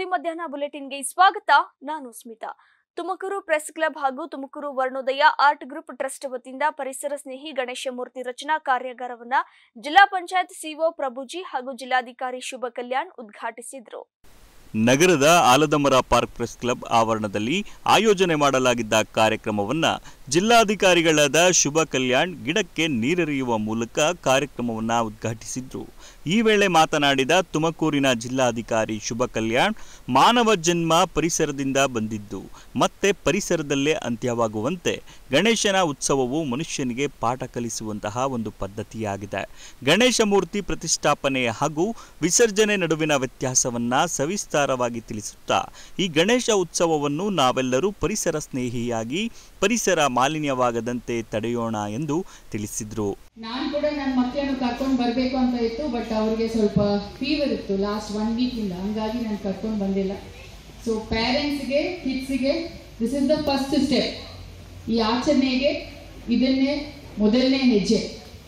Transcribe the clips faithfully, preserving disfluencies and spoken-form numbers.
ಸುದ್ದಿ ಮಧ್ಯಾಹ್ನ ಬುಲೆಟಿನ್ಗೆ ಸ್ವಾಗತ. ನಾನು ಸ್ಮಿತಾ. ತುಮಕೂರು ಪ್ರೆಸ್ ಕ್ಲಬ್ ಹಾಗೂ Tumakuru Varnodaya art group trust ವತಿಯಿಂದ ಪರಿಸರ ಸ್ನೇಹಿ ಗಣೇಶ ಮೂರ್ತಿ ರಚನಾ ಕಾರ್ಯಾಗಾರವನ್ನು ಜಿಲ್ಲಾ ಪಂಚಾಯತ್ ಸಿಒ ಪ್ರಭುಜಿ ಹಾಗೂ ಜಿಲ್ಲಾಧಿಕಾರಿ ಶುಭ ಕಲ್ಯಾಣ್ ಉದ್ಘಾಟಿಸಿದರು. ನಗರದ ಆಲದಮರ ಪಾರ್ಕ್ ಪ್ರೆಸ್ ಕ್ಲಬ್ ಆವರಣದಲ್ಲಿ ಆಯೋಜನೆ ಮಾಡಲಾಗಿದ್ದ ಕಾರ್ಯಕ್ರಮವನ್ನು ಜಿಲ್ಲಾಧಿಕಾರಿಗಳಾದ ಶುಭ ಕಲ್ಯಾಣ್ ಗಿಡಕ್ಕೆ ನೀರೆರೆಯುವ ಮೂಲಕ ಕಾರ್ಯಕ್ರಮವನ್ನು ಉದ್ಘಾಟಿಸಿದ್ರು. ಈ ವೇಳೆ ಮಾತನಾಡಿದ ತುಮಕೂರಿನ ಜಿಲ್ಲಾಧಿಕಾರಿ ಶುಭ ಕಲ್ಯಾಣ್, ಮಾನವ ಜನ್ಮ ಪರಿಸರದಿಂದ ಬಂದಿದ್ದು ಮತ್ತೆ ಪರಿಸರದಲ್ಲೇ ಅಂತ್ಯವಾಗುವಂತೆ ಗಣೇಶನ ಉತ್ಸವವು ಮನುಷ್ಯನಿಗೆ ಪಾಠ ಕಲಿಸುವಂತಹ ಒಂದು ಪದ್ಧತಿಯಾಗಿದೆ. ಗಣೇಶ ಮೂರ್ತಿ ಪ್ರತಿಷ್ಠಾಪನೆ ಹಾಗೂ ವಿಸರ್ಜನೆ ನಡುವಿನ ವ್ಯತ್ಯಾಸವನ್ನ ಸವಿಸ್ತಾರವಾಗಿ ತಿಳಿಸುತ್ತಾ ಈ ಗಣೇಶ ಉತ್ಸವವನ್ನು ನಾವೆಲ್ಲರೂ ಪರಿಸರ ಸ್ನೇಹಿಯಾಗಿ ಪರಿಸರ ಮಾಲಿನ್ಯವಾಗದಂತೆ ತಡೆಯೋಣ ಎಂದು ತಿಳಿಸಿದ್ರು. ನಾನು ಕೂಡ ನನ್ನ ಮಕ್ಕಳನ್ನು ಕರ್ಕೊಂಡು ಬರಬೇಕು ಅಂತ ಇತ್ತು, ಬಟ್ ಅವ್ರಿಗೆ ಸ್ವಲ್ಪ ಫೀವರ್ ಇತ್ತು ಲಾಸ್ಟ್ ಒನ್ ವೀಕ್ ಇಂದ, ಹಂಗಾಗಿ ನಾನು ಕರ್ಕೊಂಡು ಬಂದಿಲ್ಲ. ಸೊ ಪೇರೆಂಟ್ಸ್ಗೆ ಕಿಡ್ಸ್ಗೆ this is the first step. ಈ ಆಚರಣೆಗೆ ಇದನ್ನೇ ಮೊದಲನೇ ಹೆಜ್ಜೆ.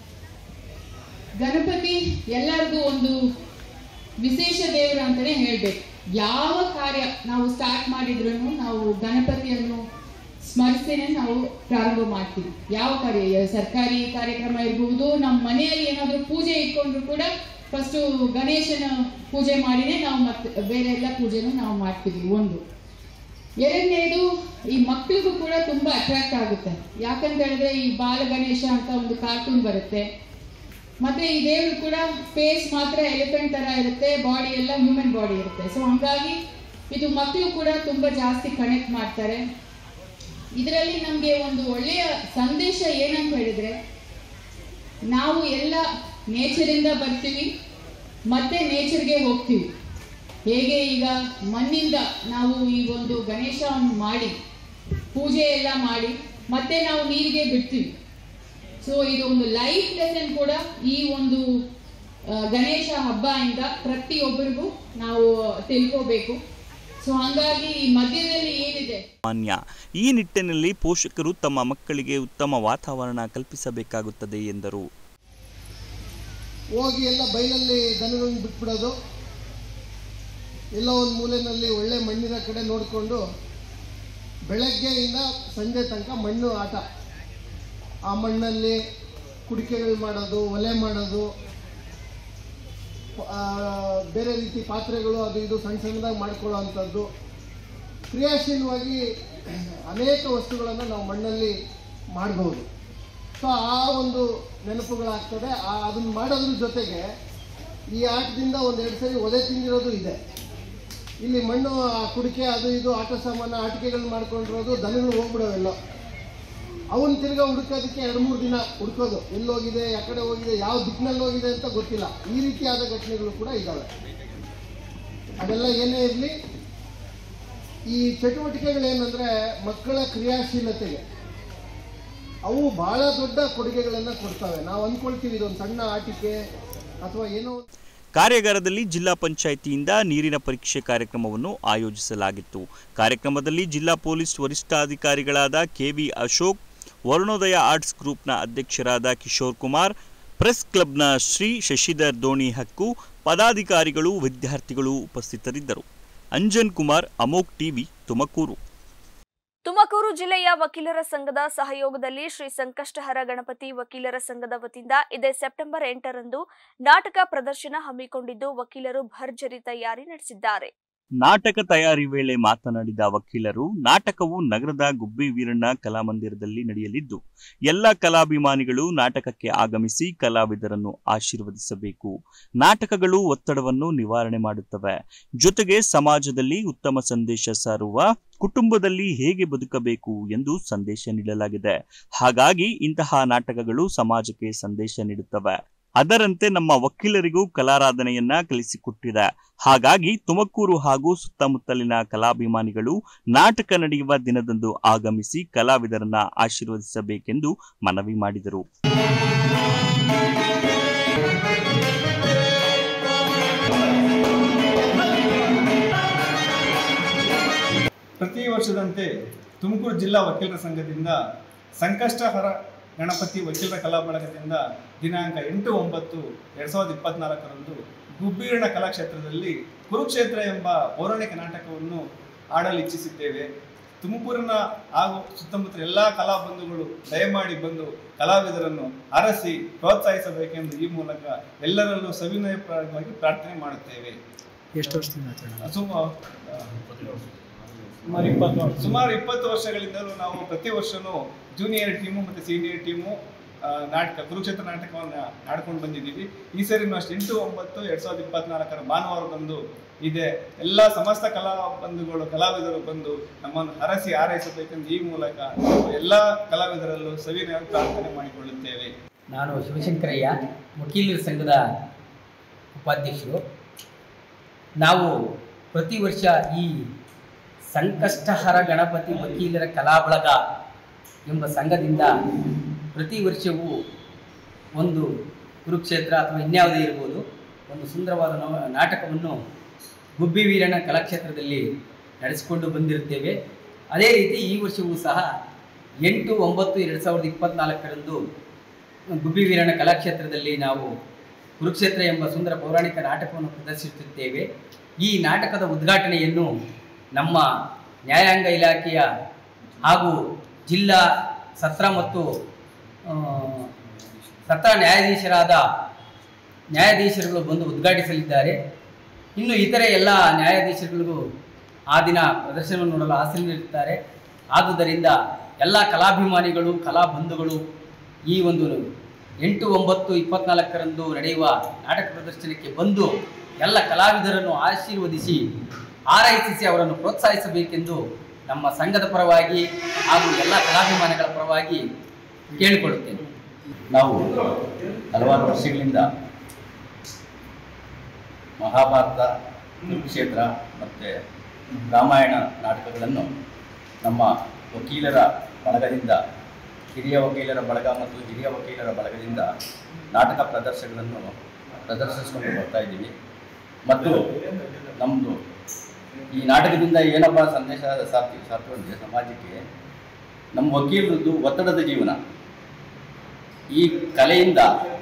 ಗಣಪತಿ ಎಲ್ಲರಿಗೂ ಒಂದು ವಿಶೇಷ ದೇವರು ಅಂತಾನೆ ಹೇಳ್ಬೇಕು. ಯಾವ ಕಾರ್ಯ ನಾವು ಸ್ಟಾರ್ಟ್ ಮಾಡಿದ್ರು ನಾವು ಗಣಪತಿಯನ್ನು ಸ್ಮರಿಸಿನೇ ನಾವು ಪ್ರಾರಂಭ ಮಾಡ್ತೀವಿ. ಯಾವ ಕಾರ್ಯ, ಸರ್ಕಾರಿ ಕಾರ್ಯಕ್ರಮ ಇರಬಹುದು, ನಮ್ಮ ಮನೆಯಲ್ಲಿ ಏನಾದರೂ ಪೂಜೆ ಇಟ್ಕೊಂಡ್ರು ಕೂಡ ಫಸ್ಟು ಗಣೇಶನ ಪೂಜೆ ಮಾಡಿನೇ ನಾವು ಮತ್ತೆ ಬೇರೆ ಎಲ್ಲ ಪೂಜೆನೂ ನಾವು ಮಾಡ್ತೀವಿ. ಒಂದು ಎರಡನೇದು, ಈ ಮಕ್ಕಳಿಗೂ ಕೂಡ ತುಂಬಾ ಅಟ್ರಾಕ್ಟ್ ಆಗುತ್ತೆ. ಯಾಕಂತ ಹೇಳಿದ್ರೆ ಈ ಬಾಲ ಗಣೇಶ ಅಂತ ಒಂದು ಕಾರ್ಟೂನ್ ಬರುತ್ತೆ, ಮತ್ತೆ ಈ ದೇವರು ಕೂಡ ಫೇಸ್ ಮಾತ್ರ ಎಲಿಫೆಂಟ್ ತರ ಇರುತ್ತೆ, ಬಾಡಿ ಎಲ್ಲ ಹ್ಯೂಮನ್ ಬಾಡಿ ಇರುತ್ತೆ. ಸೊ ಹಂಗಾಗಿ ಇದು ಮಕ್ಕಳು ಕೂಡ ತುಂಬಾ ಜಾಸ್ತಿ ಕನೆಕ್ಟ್ ಮಾಡ್ತಾರೆ. ಇದರಲ್ಲಿ ನಮಗೆ ಒಂದು ಒಳ್ಳೆಯ ಸಂದೇಶ ಏನಂತ ಹೇಳಿದ್ರೆ, ನಾವು ಎಲ್ಲ ನೇಚರಿಂದ ಬರ್ತೀವಿ ಮತ್ತೆ ನೇಚರ್ಗೆ ಹೋಗ್ತೀವಿ. ಹೇಗೆ ಈಗ ಮಣ್ಣಿಂದ ನಾವು ಈ ಒಂದು ಗಣೇಶವನ್ನು ಮಾಡಿ ಪೂಜೆ ಎಲ್ಲ ಮಾಡಿ ಮತ್ತೆ ನಾವು ನೀರಿಗೆ ಬಿಡ್ತೀವಿ. ಸೊ ಇದು ಒಂದು ಲೈಫ್ ಲೆಸನ್ ಕೂಡ ಈ ಒಂದು ಗಣೇಶ ಹಬ್ಬ ಇಂದ ಪ್ರತಿಯೊಬ್ಬರಿಗೂ ನಾವು ತಿಳ್ಕೋಬೇಕು. ಸೊ ಹಾಗಾಗಿ ಈ ಮಧ್ಯದಲ್ಲಿ ಏನಿದೆ ಮಾನ್ಯ ಈ ನಿಟ್ಟಿನಲ್ಲಿ ಪೋಷಕರು ತಮ್ಮ ಮಕ್ಕಳಿಗೆ ಉತ್ತಮ ವಾತಾವರಣ ಕಲ್ಪಿಸಬೇಕಾಗುತ್ತದೆ ಎಂದರು. ಹೋಗಿ ಎಲ್ಲ ಬೈಲಲ್ಲಿ ದನಗಳನ್ನು ಬಿಟ್ಬಿಡೋದು, ಎಲ್ಲೋ ಒಂದು ಮೂಲೆಯಲ್ಲಿ ಒಳ್ಳೆ ಮಣ್ಣಿನ ಕಡೆ ನೋಡಿಕೊಂಡು ಬೆಳಗ್ಗೆಯಿಂದ ಸಂಜೆ ತನಕ ಮಣ್ಣು ಆಟ. ಆ ಮಣ್ಣಲ್ಲಿ ಕುಡಿಕೆಗಳು ಮಾಡೋದು, ಒಲೆ ಮಾಡೋದು, ಬೇರೆ ರೀತಿ ಪಾತ್ರೆಗಳು ಅದು ಇದು ಸಣ್ಣ ಸಣ್ಣದಾಗಿ ಮಾಡ್ಕೊಳ್ಳೋ ಅಂಥದ್ದು. ಕ್ರಿಯಾಶೀಲವಾಗಿ ಅನೇಕ ವಸ್ತುಗಳನ್ನು ನಾವು ಮಣ್ಣಲ್ಲಿ ಮಾಡ್ಬೋದು. ಸೊ ಆ ಒಂದು ನೆನಪುಗಳಾಗ್ತದೆ. ಆ ಅದನ್ನು ಮಾಡೋದ್ರ ಜೊತೆಗೆ ಈ ಆಟದಿಂದ ಒಂದೆರಡು ಸರಿ ಒದೆ ತಿಂದಿರೋದು ಇದೆ. ಇಲ್ಲಿ ಮಣ್ಣು ಆ ಕುಡಿಕೆ ಅದು ಇದು ಆಟ ಸಾಮಾನು ಆಟಿಕೆಗಳು ಮಾಡ್ಕೊಂಡಿರೋದು, ದನಗಳು ಹೋಗ್ಬಿಡೋವೆಲ್ಲ ಅವನ್ನ ತಿರ್ಗಾ ಹುಡುಕೋದಕ್ಕೆ ಎರಡು ಮೂರು ದಿನ ಹುಡ್ಕೋದು, ಎಲ್ಲೋಗಿದೆ, ಯಾಕಡೆ ಹೋಗಿದೆ, ಯಾವ ದಿಕ್ಕಿನಲ್ಲಿ ಹೋಗಿದೆ ಅಂತ ಗೊತ್ತಿಲ್ಲ. ಈ ರೀತಿಯಾದ ಘಟನೆಗಳು ಕೂಡ ಇದ್ದಾವೆ. ಅದೆಲ್ಲ ಏನೇ ಇರಲಿ, ಈ ಚಟುವಟಿಕೆಗಳೇನೆಂದರೆ ಮಕ್ಕಳ ಕ್ರಿಯಾಶೀಲತೆಗೆ ಅವು ಬಹಳ ದೊಡ್ಡ ಕೊಡುಗೆಗಳನ್ನು ಕೊಡ್ತವೆ. ನಾವು ಅಂದ್ಕೊಳ್ತೀವಿ ಇದೊಂದು ಸಣ್ಣ ಆಟಿಕೆ ಅಥವಾ ಏನೋ. ಕಾರ್ಯಾಗಾರದಲ್ಲಿ ಜಿಲ್ಲಾ ಪಂಚಾಯಿತಿಯಿಂದ ನೀರಿನ ಪರೀಕ್ಷೆ ಕಾರ್ಯಕ್ರಮವನ್ನು ಆಯೋಜಿಸಲಾಗಿತ್ತು. ಕಾರ್ಯಕ್ರಮದಲ್ಲಿ ಜಿಲ್ಲಾ ಪೊಲೀಸ್ ವರಿಷ್ಠಾಧಿಕಾರಿಗಳಾದ ಕೆವಿ ಅಶೋಕ್, ವರ್ಣೋದಯ ಆರ್ಟ್ಸ್ ಗ್ರೂಪ್ನ ಅಧ್ಯಕ್ಷರಾದ ಕಿಶೋರ್ ಕುಮಾರ್, ಪ್ರೆಸ್ ಕ್ಲಬ್ನ ಶ್ರೀ ಶಶಿಧರ್ ದೋಣಿ ಹಕ್ಕು, ಪದಾಧಿಕಾರಿಗಳು, ವಿದ್ಯಾರ್ಥಿಗಳು ಉಪಸ್ಥಿತರಿದ್ದರು. ಅಂಜನ್ ಕುಮಾರ್, ಅಮೋಕ್ ಟಿವಿ, ತುಮಕೂರು. ತುಮಕೂರು ಜಿಲ್ಲೆಯ ವಕೀಲರ ಸಂಘದ ಸಹಯೋಗದಲ್ಲಿ ಶ್ರೀ ಸಂಕಷ್ಟಹರ ಗಣಪತಿ ವಕೀಲರ ಸಂಘದ ವತಿಯಿಂದ ಇದೇ ಸೆಪ್ಟೆಂಬರ್ ಎಂಟರಂದು ನಾಟಕ ಪ್ರದರ್ಶನ ಹಮ್ಮಿಕೊಂಡಿದ್ದು ವಕೀಲರು ಭರ್ಜರಿ ತಯಾರಿ ನಡೆಸಿದ್ದಾರೆ. ನಾಟಕ ತಯಾರಿ ವೇಳೆ ಮಾತನಾಡಿದ ವಕೀಲರು, ನಾಟಕವು ನಗರದ ಗುಬ್ಬಿ ವೀರಣ್ಣ ಕಲಾಮಂದಿರದಲ್ಲಿ ನಡೆಯಲಿದ್ದು ಎಲ್ಲ ಕಲಾಭಿಮಾನಿಗಳು ನಾಟಕಕ್ಕೆ ಆಗಮಿಸಿ ಕಲಾವಿದರನ್ನು ಆಶೀರ್ವದಿಸಬೇಕು. ನಾಟಕಗಳು ಒತ್ತಡವನ್ನು ನಿವಾರಣೆ ಮಾಡುತ್ತವೆ, ಜೊತೆಗೆ ಸಮಾಜದಲ್ಲಿ ಉತ್ತಮ ಸಂದೇಶ ಸಾರುವ ಕುಟುಂಬದಲ್ಲಿ ಹೇಗೆ ಬದುಕಬೇಕು ಎಂದು ಸಂದೇಶ ನೀಡಲಾಗಿದೆ. ಹಾಗಾಗಿ ಇಂತಹ ನಾಟಕಗಳು ಸಮಾಜಕ್ಕೆ ಸಂದೇಶ ನೀಡುತ್ತವೆ. ಅದರಂತೆ ನಮ್ಮ ವಕೀಲರಿಗೂ ಕಲಾರಾಧನೆಯನ್ನ ಕಲಿಸಿಕೊಟ್ಟಿದೆ. ಹಾಗಾಗಿ ತುಮಕೂರು ಹಾಗೂ ಸುತ್ತಮುತ್ತಲಿನ ಕಲಾಭಿಮಾನಿಗಳು ನಾಟಕ ನಡೆಯುವ ದಿನದಂದು ಆಗಮಿಸಿ ಕಲಾವಿದರನ್ನ ಆಶೀರ್ವದಿಸಬೇಕೆಂದು ಮನವಿ ಮಾಡಿದರು. ಪ್ರತಿ ವರ್ಷದಂತೆ ತುಮಕೂರು ಜಿಲ್ಲಾ ವಕೀಲರ ಸಂಘದಿಂದ ಸಂಕಷ್ಟಹರ ಗಣಪತಿ ವಕೀಲರ ಕಲಾ ಬಳಗದಿಂದ ದಿನಾಂಕ ಎಂಟು ಒಂಬತ್ತು ಎರಡು ಸಾವಿರದ ಇಪ್ಪತ್ನಾಲ್ಕರಂದು ಗುಬ್ಬಿರಣ ಕಲಾಕ್ಷೇತ್ರದಲ್ಲಿ ಕುರುಕ್ಷೇತ್ರ ಎಂಬ ಪೌರಾಣಿಕ ನಾಟಕವನ್ನು ಆಡಲು ಇಚ್ಛಿಸಿದ್ದೇವೆ. ತುಮಕೂರಿನ ಹಾಗೂ ಸುತ್ತಮುತ್ತ ಎಲ್ಲ ಕಲಾ ಬಂಧುಗಳು ದಯಮಾಡಿ ಬಂದು ಕಲಾವಿದರನ್ನು ಅರಸಿ ಪ್ರೋತ್ಸಾಹಿಸಬೇಕೆಂದು ಈ ಮೂಲಕ ಎಲ್ಲರಲ್ಲೂ ಸವಿನಯವಾಗಿ ಪ್ರಾರ್ಥನೆ ಮಾಡುತ್ತೇವೆ. ಎಷ್ಟು ವರ್ಷದಿಂದ ಸುಮಾರು ಇಪ್ಪತ್ತು ಸುಮಾರು ಇಪ್ಪತ್ತು ವರ್ಷಗಳಿಂದಲೂ ನಾವು ಪ್ರತಿ ವರ್ಷವೂ ಜೂನಿಯರ್ ಟೀಮು ಮತ್ತು ಸೀನಿಯರ್ ಟೀಮು ನಾಟಕ ಕುರುಕ್ಷೇತ್ರ ನಾಟಕವನ್ನು ಆಡ್ಕೊಂಡು ಬಂದಿದ್ದೀವಿ. ಈ ಸರಿನೂ ಅಷ್ಟು ಎಂಟು ಒಂಬತ್ತು ಎರಡು ಸಾವಿರದ ಇಪ್ಪತ್ನಾಲ್ಕರ ಭಾನುವಾರದಂದು ಇದೆ. ಎಲ್ಲ ಸಮಸ್ತ ಕಲಾ ಬಂಧುಗಳು ಕಲಾವಿದರು ಬಂದು ನಮ್ಮನ್ನು ಹರಸಿ ಆರೈಸಬೇಕೆಂದು ಈ ಮೂಲಕ ಎಲ್ಲ ಕಲಾವಿದರಲ್ಲೂ ಸವಿನಯ ಪ್ರಾರ್ಥನೆ ಮಾಡಿಕೊಳ್ಳುತ್ತೇವೆ. ನಾನು ಶಿವಶಂಕರಯ್ಯ, ವಕೀಲರ ಸಂಘದ ಉಪಾಧ್ಯಕ್ಷರು. ನಾವು ಪ್ರತಿ ವರ್ಷ ಈ ಸಂಕಷ್ಟಹರ ಗಣಪತಿ ವಕೀಲರ ಕಲಾಬಳಗ ಎಂಬ ಸಂಘದಿಂದ ಪ್ರತಿ ವರ್ಷವೂ ಒಂದು ಕುರುಕ್ಷೇತ್ರ ಅಥವಾ ಇನ್ಯಾವುದೇ ಇರ್ಬೋದು ಒಂದು ಸುಂದರವಾದ ನಾಟಕವನ್ನು ಗುಬ್ಬಿ ವೀರಣ್ಣ ಕಲಾಕ್ಷೇತ್ರದಲ್ಲಿ ನಡೆಸಿಕೊಂಡು ಬಂದಿರುತ್ತೇವೆ. ಅದೇ ರೀತಿ ಈ ವರ್ಷವೂ ಸಹ ಎಂಟು ಒಂಬತ್ತು ಎರಡು ಸಾವಿರದ ಇಪ್ಪತ್ತ್ನಾಲ್ಕರಂದು ಗುಬ್ಬಿ ವೀರಣ್ಣ ಕಲಾಕ್ಷೇತ್ರದಲ್ಲಿ ನಾವು ಕುರುಕ್ಷೇತ್ರ ಎಂಬ ಸುಂದರ ಪೌರಾಣಿಕ ನಾಟಕವನ್ನು ಪ್ರದರ್ಶಿಸುತ್ತೇವೆ. ಈ ನಾಟಕದ ಉದ್ಘಾಟನೆಯನ್ನು ನಮ್ಮ ನ್ಯಾಯಾಂಗ ಇಲಾಖೆಯ ಹಾಗೂ ಜಿಲ್ಲಾ ಸತ್ರ ಮತ್ತು ಸತ್ರ ನ್ಯಾಯಾಧೀಶರಾದ ನ್ಯಾಯಾಧೀಶರುಗಳು ಬಂದು ಉದ್ಘಾಟಿಸಲಿದ್ದಾರೆ. ಇನ್ನು ಇತರೆ ಎಲ್ಲ ನ್ಯಾಯಾಧೀಶರುಗಳಿಗೂ ಆ ದಿನ ಪ್ರದರ್ಶನವನ್ನು ನೋಡಲು ಆಸಕ್ತರಿರುತ್ತಾರೆ. ಆದುದರಿಂದ ಎಲ್ಲ ಕಲಾಭಿಮಾನಿಗಳು ಕಲಾ ಬಂಧುಗಳು ಈ ಒಂದು ಎಂಟು ಒಂಬತ್ತು ಇಪ್ಪತ್ತ್ನಾಲ್ಕರಂದು ನಡೆಯುವ ನಾಟಕ ಪ್ರದರ್ಶನಕ್ಕೆ ಬಂದು ಎಲ್ಲ ಕಲಾವಿದರನ್ನು ಆಶೀರ್ವದಿಸಿ ಆರೈಸಿ ಅವರನ್ನು ಪ್ರೋತ್ಸಾಹಿಸಬೇಕೆಂದು ನಮ್ಮ ಸಂಘದ ಪರವಾಗಿ ಹಾಗೂ ಎಲ್ಲ ಕಲಾಭಿಮಾನಿಗಳ ಪರವಾಗಿ ಕೇಳಿಕೊಳ್ಳುತ್ತೇನೆ. ನಾವು ಹಲವಾರು ವರ್ಷಗಳಿಂದ ಮಹಾಭಾರತ, ಕುರುಕ್ಷೇತ್ರ ಮತ್ತು ರಾಮಾಯಣ ನಾಟಕಗಳನ್ನು ನಮ್ಮ ವಕೀಲರ ಬಳಗದಿಂದ, ಹಿರಿಯ ವಕೀಲರ ಬಳಗ ಮತ್ತು ಹಿರಿಯ ವಕೀಲರ ಬಳಗದಿಂದ ನಾಟಕ ಪ್ರದರ್ಶನಗಳನ್ನು ಪ್ರದರ್ಶಿಸಿಕೊಂಡು ಬರ್ತಾ ಇದ್ದೀವಿ. ಮತ್ತು ನಮ್ಮದು ಈ ನಾಟಕದಿಂದ ಏನಪ್ಪ ಸಂದೇಶ ಸಾರ್ತಿ ಸಾರ್ಕೊಂಡ್ರೆ ಸಮಾಜಕ್ಕೆ ನಮ್ಮ ವಕೀಲರದ್ದು ಒತ್ತಡದ ಜೀವನ. ಈ ಕಲೆಯಿಂದ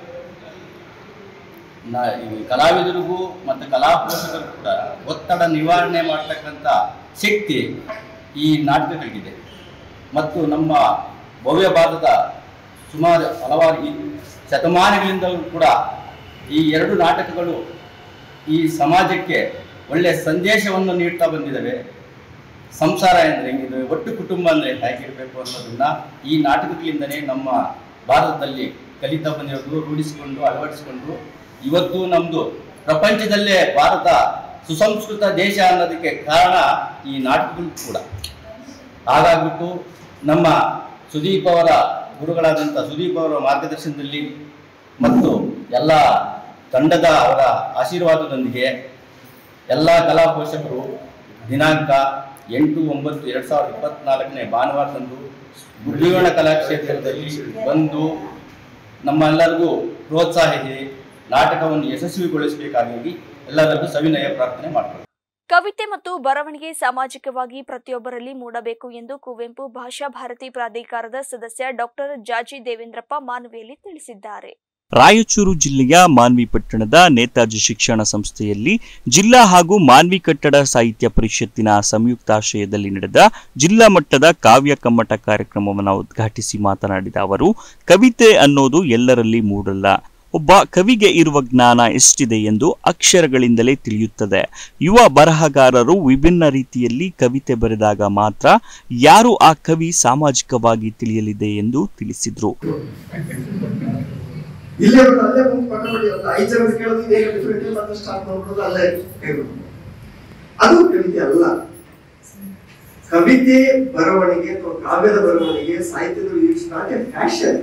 ನಾ ಈ ಕಲಾವಿದರಿಗೂ ಮತ್ತು ಕಲಾ ಪೋಷಕರಿಗೂ ಕೂಡ ಒತ್ತಡ ನಿವಾರಣೆ ಮಾಡ್ತಕ್ಕಂಥ ಶಕ್ತಿ ಈ ನಾಟಕಗಳಿಗಿದೆ. ಮತ್ತು ನಮ್ಮ ಭವ್ಯ ಭಾರತದ ಸುಮಾರು ಹಲವಾರು ಈ ಶತಮಾನಗಳಿಂದಲೂ ಕೂಡ ಈ ಎರಡು ನಾಟಕಗಳು ಈ ಸಮಾಜಕ್ಕೆ ಒಳ್ಳೆಯ ಸಂದೇಶವನ್ನು ನೀಡ್ತಾ ಬಂದಿದ್ದಾವೆ. ಸಂಸಾರ ಅಂದರೆ ಹೆಂಗಿದೆ, ಒಟ್ಟು ಕುಟುಂಬ ಅಂದರೆ ಹೇಗಿರಬೇಕು ಅನ್ನೋದನ್ನು ಈ ನಾಟಕಗಳಿಂದನೇ ನಮ್ಮ ಭಾರತದಲ್ಲಿ ಕಲಿತಾ ಬಂದಿರೋದು, ರೂಢಿಸಿಕೊಂಡು ಅಳವಡಿಸಿಕೊಂಡು ಇವತ್ತು ನಮ್ಮದು ಪ್ರಪಂಚದಲ್ಲೇ ಭಾರತ ಸುಸಂಸ್ಕೃತ ದೇಶ ಅನ್ನೋದಕ್ಕೆ ಕಾರಣ ಈ ನಾಟಕಗಳು ಕೂಡ. ಹಾಗಾಗ್ಬಿಟ್ಟು ನಮ್ಮ ಸುದೀಪ್ ಅವರ ಗುರುಗಳಾದಂಥ ಸುದೀಪ್ ಅವರ ಮಾರ್ಗದರ್ಶನದಲ್ಲಿ ಮತ್ತು ಎಲ್ಲ ತಂಡದ ಅವರ ಆಶೀರ್ವಾದದೊಂದಿಗೆ ಎಲ್ಲ ಕಲಾ ಪೋಷಕರು ದಿನಾಂಕ ಎಂಟು ಒಂಬತ್ತು ಎರಡು ಸಾವಿರದ ಇಪ್ಪತ್ತ್ನಾಲ್ಕನೇ ಭಾನುವಾರದಂದು ಗುಬ್ಬಿ ಕಲಾಕ್ಷೇತ್ರದಲ್ಲಿ ಬಂದು ನಮ್ಮೆಲ್ಲರಿಗೂ ಪ್ರೋತ್ಸಾಹಿಸಿ ನಾಟಕವನ್ನು ಯಶಸ್ವಿಗೊಳಿಸಬೇಕಾಗಿ ಎಲ್ಲರಿಗೂ ಸವಿನಯ ಪ್ರಾರ್ಥನೆ ಮಾಡಿಕೊಳ್ಳಿ. ಕವಿತೆ ಮತ್ತು ಬರವಣಿಗೆ ಸಾಮಾಜಿಕವಾಗಿ ಪ್ರತಿಯೊಬ್ಬರಲ್ಲಿ ಮೂಡಬೇಕು ಎಂದು ಕುವೆಂಪು ಭಾಷಾ ಭಾರತಿ ಪ್ರಾಧಿಕಾರದ ಸದಸ್ಯ ಡಾಕ್ಟರ್ ಜಾಜಿ ದೇವೇಂದ್ರಪ್ಪ ಮಾನ್ವಿಯಲ್ಲಿ ತಿಳಿಸಿದ್ದಾರೆ. ರಾಯಚೂರು ಜಿಲ್ಲೆಯ ಮಾನ್ವಿ ಪಟ್ಟಣದ ನೇತಾಜಿ ಶಿಕ್ಷಣ ಸಂಸ್ಥೆಯಲ್ಲಿ ಜಿಲ್ಲಾ ಹಾಗೂ ಮಾನ್ವಿ ಕಟ್ಟಡ ಸಾಹಿತ್ಯ ಪರಿಷತ್ತಿನ ಸಂಯುಕ್ತಾಶ್ರಯದಲ್ಲಿ ನಡೆದ ಜಿಲ್ಲಾ ಮಟ್ಟದ ಕಾವ್ಯ ಕಮ್ಮಟ ಕಾರ್ಯಕ್ರಮವನ್ನು ಉದ್ಘಾಟಿಸಿ ಮಾತನಾಡಿದ ಅವರು, ಕವಿತೆ ಅನ್ನೋದು ಎಲ್ಲರಲ್ಲಿ ಮೂಡಲ್ಲ. ಒಬ್ಬ ಕವಿಗೆ ಇರುವ ಜ್ಞಾನ ಎಷ್ಟಿದೆ ಎಂದು ಅಕ್ಷರಗಳಿಂದಲೇ ತಿಳಿಯುತ್ತದೆ. ಯುವ ಬರಹಗಾರರು ವಿಭಿನ್ನ ರೀತಿಯಲ್ಲಿ ಕವಿತೆ ಬರೆದಾಗ ಮಾತ್ರ ಯಾರು ಆ ಕವಿ ಸಾಮಾಜಿಕವಾಗಿ ತಿಳಿಯಲಿದೆ ಎಂದು ತಿಳಿಸಿದರು. ಇಲ್ಲೇ ಒಂದು ಅಲ್ಲೇ ಮುಂದೆ ಪಕ್ಕ ಮಾಡಿ ಒಂದು ಐದು ಜನ ಕೇಳೋದು ಏನು ಡಿಫ್ರೆಂಟ್ ಮತ್ತೆ ಸ್ಟಾರ್ಟ್ ಮಾಡ್ಬಿಡೋದು ಅಲ್ಲೇ ಹೇಳ್ಬೋದು. ಅದು ಕವಿತೆ ಅಲ್ಲ. ಕವಿತೆ ಬರವಣಿಗೆ ಅಥವಾ ಕಾವ್ಯದ ಬರವಣಿಗೆ ಸಾಹಿತ್ಯದ it's not a fashion,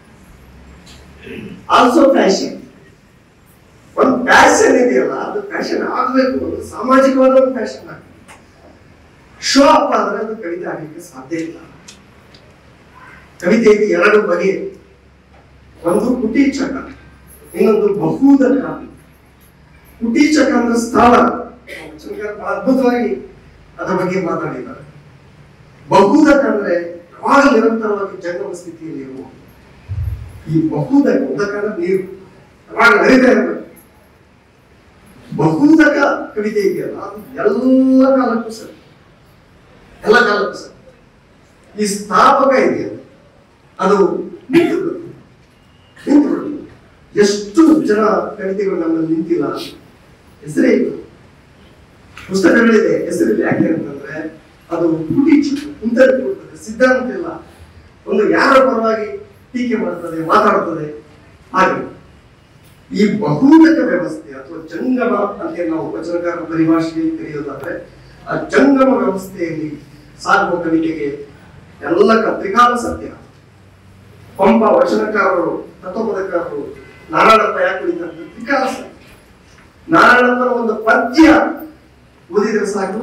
also fashion. ಒಂದು ಫ್ಯಾಷನ್ ಇದೆಯಲ್ಲ, ಅದು ಫ್ಯಾಷನ್ ಆಗಬೇಕು, ಒಂದು ಸಾಮಾಜಿಕವಾದ ಒಂದು ಫ್ಯಾಷನ್ ಆಗಬೇಕು. ಶೋ ಅಪ್ ಆದ್ರೆ ಅದು ಕವಿತೆ ಆಗಲಿಕ್ಕೆ ಸಾಧ್ಯ ಇಲ್ಲ. ಕವಿತೆಗೆ ಎರಡು ಬಗೆ, ಒಂದು ಕುಟೀಚಕ, ಇನ್ನೊಂದು ಬಹುದಕ. ಕುಟೀಚಕ ಅಂದ್ರೆ ಸ್ಥಳ, ಅದ್ಭುತವಾಗಿ ಅದರ ಬಗ್ಗೆ ಮಾತಾಡಿದ್ದಾರೆ. ಬಹುದಕ ಅಂದ್ರೆ ಯಾವಾಗ ನಿರಂತರವಾಗಿ ಜಂಗಮ ಸ್ಥಿತಿಯಲ್ಲಿ ಇರುವ ಈ ಬಹುದಕ, ಉದಕ ಅಂದ್ರೆ ನೀರು ಯಾವಾಗ ಹರಿತಾ ಇರಬೇಕು. ಬಹುದಕ ಕವಿತೆ ಇದೆಯಲ್ಲ ಅದು ಎಲ್ಲ ಕಾಲಕ್ಕೂ ಸರ್, ಎಲ್ಲ ಕಾಲಕ್ಕೂ ಸರ್. ಈ ಸ್ಥಾಪಕ ಇದೆಯಲ್ಲ ಅದು ನಿಂತು ನಿಂತು ಎಷ್ಟು ಜನ ಕವಿತೆಗಳು ನಮ್ಮಲ್ಲಿ ನಿಂತಿಲ್ಲ, ಹೆಸರೇ ಇಲ್ಲ. ಪುಸ್ತಕಗಳಿದೆ, ಹೆಸರಿಲ್ಲ. ಯಾಕೆ ಅಂತಂದ್ರೆ ಅದು ಪುಟಿ ಕುಂತಲ್ಲಿ ಕೊಡ್ತದೆ, ಸಿದ್ಧಾಂತ ಇಲ್ಲ. ಒಂದು ಯಾರ ಪರವಾಗಿ ಟೀಕೆ ಮಾಡ್ತದೆ, ಮಾತಾಡ್ತದೆ. ಹಾಗೆ ಈ ಬಹುತಕ ವ್ಯವಸ್ಥೆ ಅಥವಾ ಜಂಗಮ ಅಂತ ನಾವು ವಚನಕಾರ ಪರಿಭಾಷೆಯಲ್ಲಿ ಕರೆಯೋದಾದ್ರೆ ಆ ಜಂಗಮ ವ್ಯವಸ್ಥೆಯಲ್ಲಿ ಸಾಗುವ ಕವಿತೆಗೆ ಎಲ್ಲ ತ್ರಿಕಾಲ ಸತ್ಯ. ಪಂಪ ವಚನಕಾರರು, ತತ್ವಪದಕಾರರು, ನಾರಾಯಣಪ್ಪ ಯಾಕೆ ಕುಳಿತಂದ್ರೆ ತ್ರಿಕಾಲ ಸತ್ಯ. ನಾರಾಯಣಪ್ಪನ ಒಂದು ಪದ್ಯ ಓದಿದ್ರೆ ಸಾಕು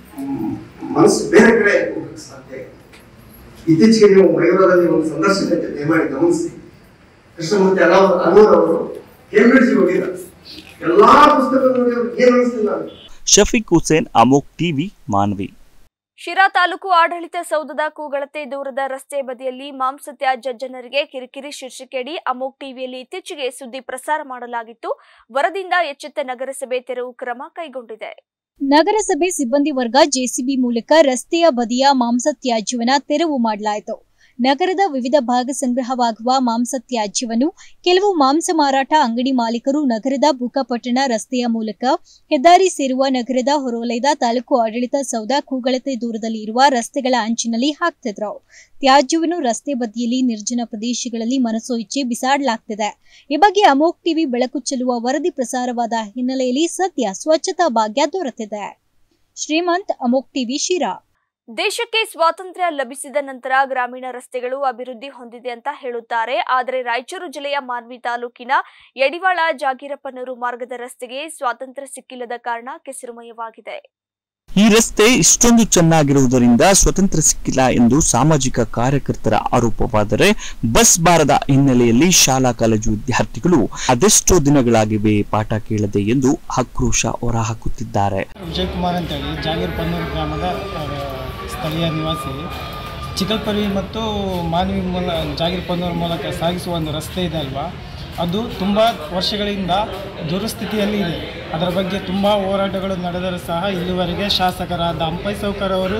ಮನಸ್ಸು ಬೇರೆ ಕಡೆ ಹೋಗಕ್ಕೆ ಸಾಧ್ಯ. ಇತ್ತೀಚೆಗೆ ನೀವು ಮಯೂರದಲ್ಲಿ ಒಂದು ಸಂದರ್ಶನಕ್ಕೆ ದಯಮಾಡಿ ಗಮನಿಸಿ. ಕೃಷ್ಣಮೂರ್ತಿ ಅನೂ ಅನೂರ್ ಅವರು ಕೇಂಬ್ರಿಡ್ಜ್ ಹೋಗಿದ್ದಾರೆ. ಎಲ್ಲಾ ಪುಸ್ತಕ ನೋಡಿ ಅವ್ರಿಗೆ ಏನ್ ಅನಿಸ್ತಿಲ್ಲ. ಶಫೀಕ್ ಹುಸೇನ್, ಅಮೋಕ್ ಟಿವಿ, ಮಾನ್ವಿ. ಶಿರಾ ತಾಲೂಕು ಆಡಳಿತ ಸೌಧದ ಕೂಗಳತೆ ದೂರದ ರಸ್ತೆ ಬದಿಯಲ್ಲಿ ಮಾಂಸತ್ಯಾಜ್ಯ ಜನರಿಗೆ ಕಿರಿಕಿರಿ ಶೀರ್ಷಿಕೆಯಡಿ ಅಮೋಕ್ ಟಿವಿಯಲ್ಲಿ ಇತ್ತೀಚೆಗೆ ಸುದ್ದಿ ಪ್ರಸಾರ ಮಾಡಲಾಗಿತ್ತು. ವರದಿಯಿಂದ ಎಚ್ಚೆತ್ತ ನಗರಸಭೆ ತೆರವು ಕ್ರಮ ಕೈಗೊಂಡಿದೆ. ನಗರಸಭೆ ಸಿಬ್ಬಂದಿ ವರ್ಗ ಜೆಸಿಬಿ ಮೂಲಕ ರಸ್ತೆಯ ಬದಿಯ ಮಾಂಸತ್ಯಾಜ್ಯವನ್ನ ತೆರವು ಮಾಡಲಾಯಿತು. ನಗರದ ವಿವಿಧ ಭಾಗ ಸಂಗ್ರಹವಾಗುವ ಮಾಂಸತ್ಯಾಜ್ಯವನ್ನು ಕೆಲವು ಮಾಂಸ ಮಾರಾಟ ಅಂಗಡಿ ಮಾಲೀಕರು ನಗರದ ಬುಕ್ಕಪಟ್ಟಣ ರಸ್ತೆಯ ಮೂಲಕ ಹೆದ್ದಾರಿ ಸೇರುವ ನಗರದ ಹೊರವಲಯದ ತಾಲೂಕು ಆಡಳಿತ ಸೌಧ ಕೂಗಳತೆ ದೂರದಲ್ಲಿ ಇರುವ ರಸ್ತೆಗಳ ಅಂಚಿನಲ್ಲಿ ಹಾಕ್ತಿದ್ರು. ತ್ಯಾಜ್ಯವನ್ನು ರಸ್ತೆ ಬದಿಯಲ್ಲಿ ನಿರ್ಜನ ಪ್ರದೇಶಗಳಲ್ಲಿ ಮನಸೋ ಇಚ್ಛೆ ಬಿಸಾಡಲಾಗ್ತಿದೆ. ಈ ಬಗ್ಗೆ ಅಮೋಕ್ ಟಿವಿ ಬೆಳಕು ಚೆಲ್ಲುವ ವರದಿ ಪ್ರಸಾರವಾದ ಹಿನ್ನೆಲೆಯಲ್ಲಿ ಸದ್ಯ ಸ್ವಚ್ಛತಾ ಭಾಗ್ಯ ದೊರೆತಿದೆ. ಶ್ರೀಮಂತ್, ಅಮೋಕ್ ಟಿವಿ, ಶಿರಾ. ದೇಶಕ್ಕೆ ಸ್ವಾತಂತ್ರ್ಯ ಲಭಿಸಿದ ನಂತರ ಗ್ರಾಮೀಣ ರಸ್ತೆಗಳು ಅಭಿವೃದ್ಧಿ ಹೊಂದಿದೆ ಅಂತ ಹೇಳುತ್ತಾರೆ. ಆದರೆ ರಾಯಚೂರು ಜಿಲ್ಲೆಯ ಮಾನ್ವಿ ತಾಲೂಕಿನ ಯಡಿವಾಳ ಜಾಗೀರಪ್ಪನೂರು ಮಾರ್ಗದ ರಸ್ತೆಗೆ ಸ್ವಾತಂತ್ರ್ಯ ಸಿಕ್ಕಿಲ್ಲದ ಕಾರಣ ಕೆಸರುಮಯವಾಗಿದೆ. ಈ ರಸ್ತೆ ಇಷ್ಟೊಂದು ಚೆನ್ನಾಗಿರುವುದರಿಂದ ಸ್ವತಂತ್ರ ಸಿಕ್ಕಿಲ್ಲ ಎಂದು ಸಾಮಾಜಿಕ ಕಾರ್ಯಕರ್ತರ ಆರೋಪವಾದರೆ ಬಸ್ ಬಾರದ ಹಿನ್ನೆಲೆಯಲ್ಲಿ ಶಾಲಾ ಕಾಲೇಜು ವಿದ್ಯಾರ್ಥಿಗಳು ಅದೆಷ್ಟೋ ದಿನಗಳಾಗಿವೆ ಪಾಠ ಕೇಳದೆ ಎಂದು ಆಕ್ರೋಶ ಹೊರಹಾಕುತ್ತಿದ್ದಾರೆ. ವಿಜಯಕುಮಾರ್ ಅಂತೇಳಿ ಜಾಗೀರಪ್ಪನೂರು ಗ್ರಾಮದ ಸ್ಥಳೀಯ ನಿವಾಸಿ. ಚಿಕ್ಕಲ್ಪರಿ ಮತ್ತು ಮಾನ್ವಿ ಮೂಲ ಜಾಗೀರಪ್ಪನೂರು ಮೂಲಕ ಸಾಗಿಸುವ ಒಂದು ರಸ್ತೆ ಇದೆ ಅಲ್ವಾ, ಅದು ತುಂಬ ವರ್ಷಗಳಿಂದ ದುರಸ್ಥಿತಿಯಲ್ಲಿ ಇದೆ. ಅದರ ಬಗ್ಗೆ ತುಂಬ ಹೋರಾಟಗಳು ನಡೆದರೂ ಸಹ ಇಲ್ಲಿವರೆಗೆ ಶಾಸಕರಾದ ಅಂಪೈ ಸೌಕರ್ ಅವರು,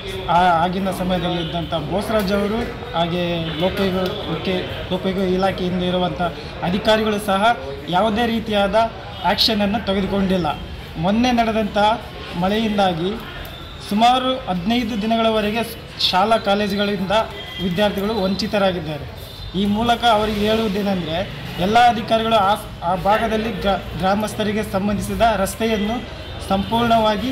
ಆಗಿನ ಸಮಯದಲ್ಲಿದ್ದಂಥ ಬೋಸರಾಜ್ ಅವರು, ಹಾಗೆ ಲೋಕೋಪಯೋಗಿ ಲೋಕೋಪಯೋಗಿ ಇಲಾಖೆಯಿಂದ ಇರುವಂಥ ಅಧಿಕಾರಿಗಳು ಸಹ ಯಾವುದೇ ರೀತಿಯಾದ ಆ್ಯಕ್ಷನನ್ನು ತೆಗೆದುಕೊಂಡಿಲ್ಲ. ಮೊನ್ನೆ ನಡೆದಂತಹ ಮಳೆಯಿಂದಾಗಿ ಸುಮಾರು ಹದಿನೈದು ದಿನಗಳವರೆಗೆ ಶಾಲಾ ಕಾಲೇಜುಗಳಿಂದ ವಿದ್ಯಾರ್ಥಿಗಳು ವಂಚಿತರಾಗಿದ್ದಾರೆ. ಈ ಮೂಲಕ ಅವರಿಗೆ ಹೇಳುವುದೇನೆಂದರೆ, ಎಲ್ಲ ಅಧಿಕಾರಿಗಳು ಆ ಆ ಭಾಗದಲ್ಲಿ ಗ್ರಾ ಗ್ರಾಮಸ್ಥರಿಗೆ ಸಂಬಂಧಿಸಿದ ರಸ್ತೆಯನ್ನು ಸಂಪೂರ್ಣವಾಗಿ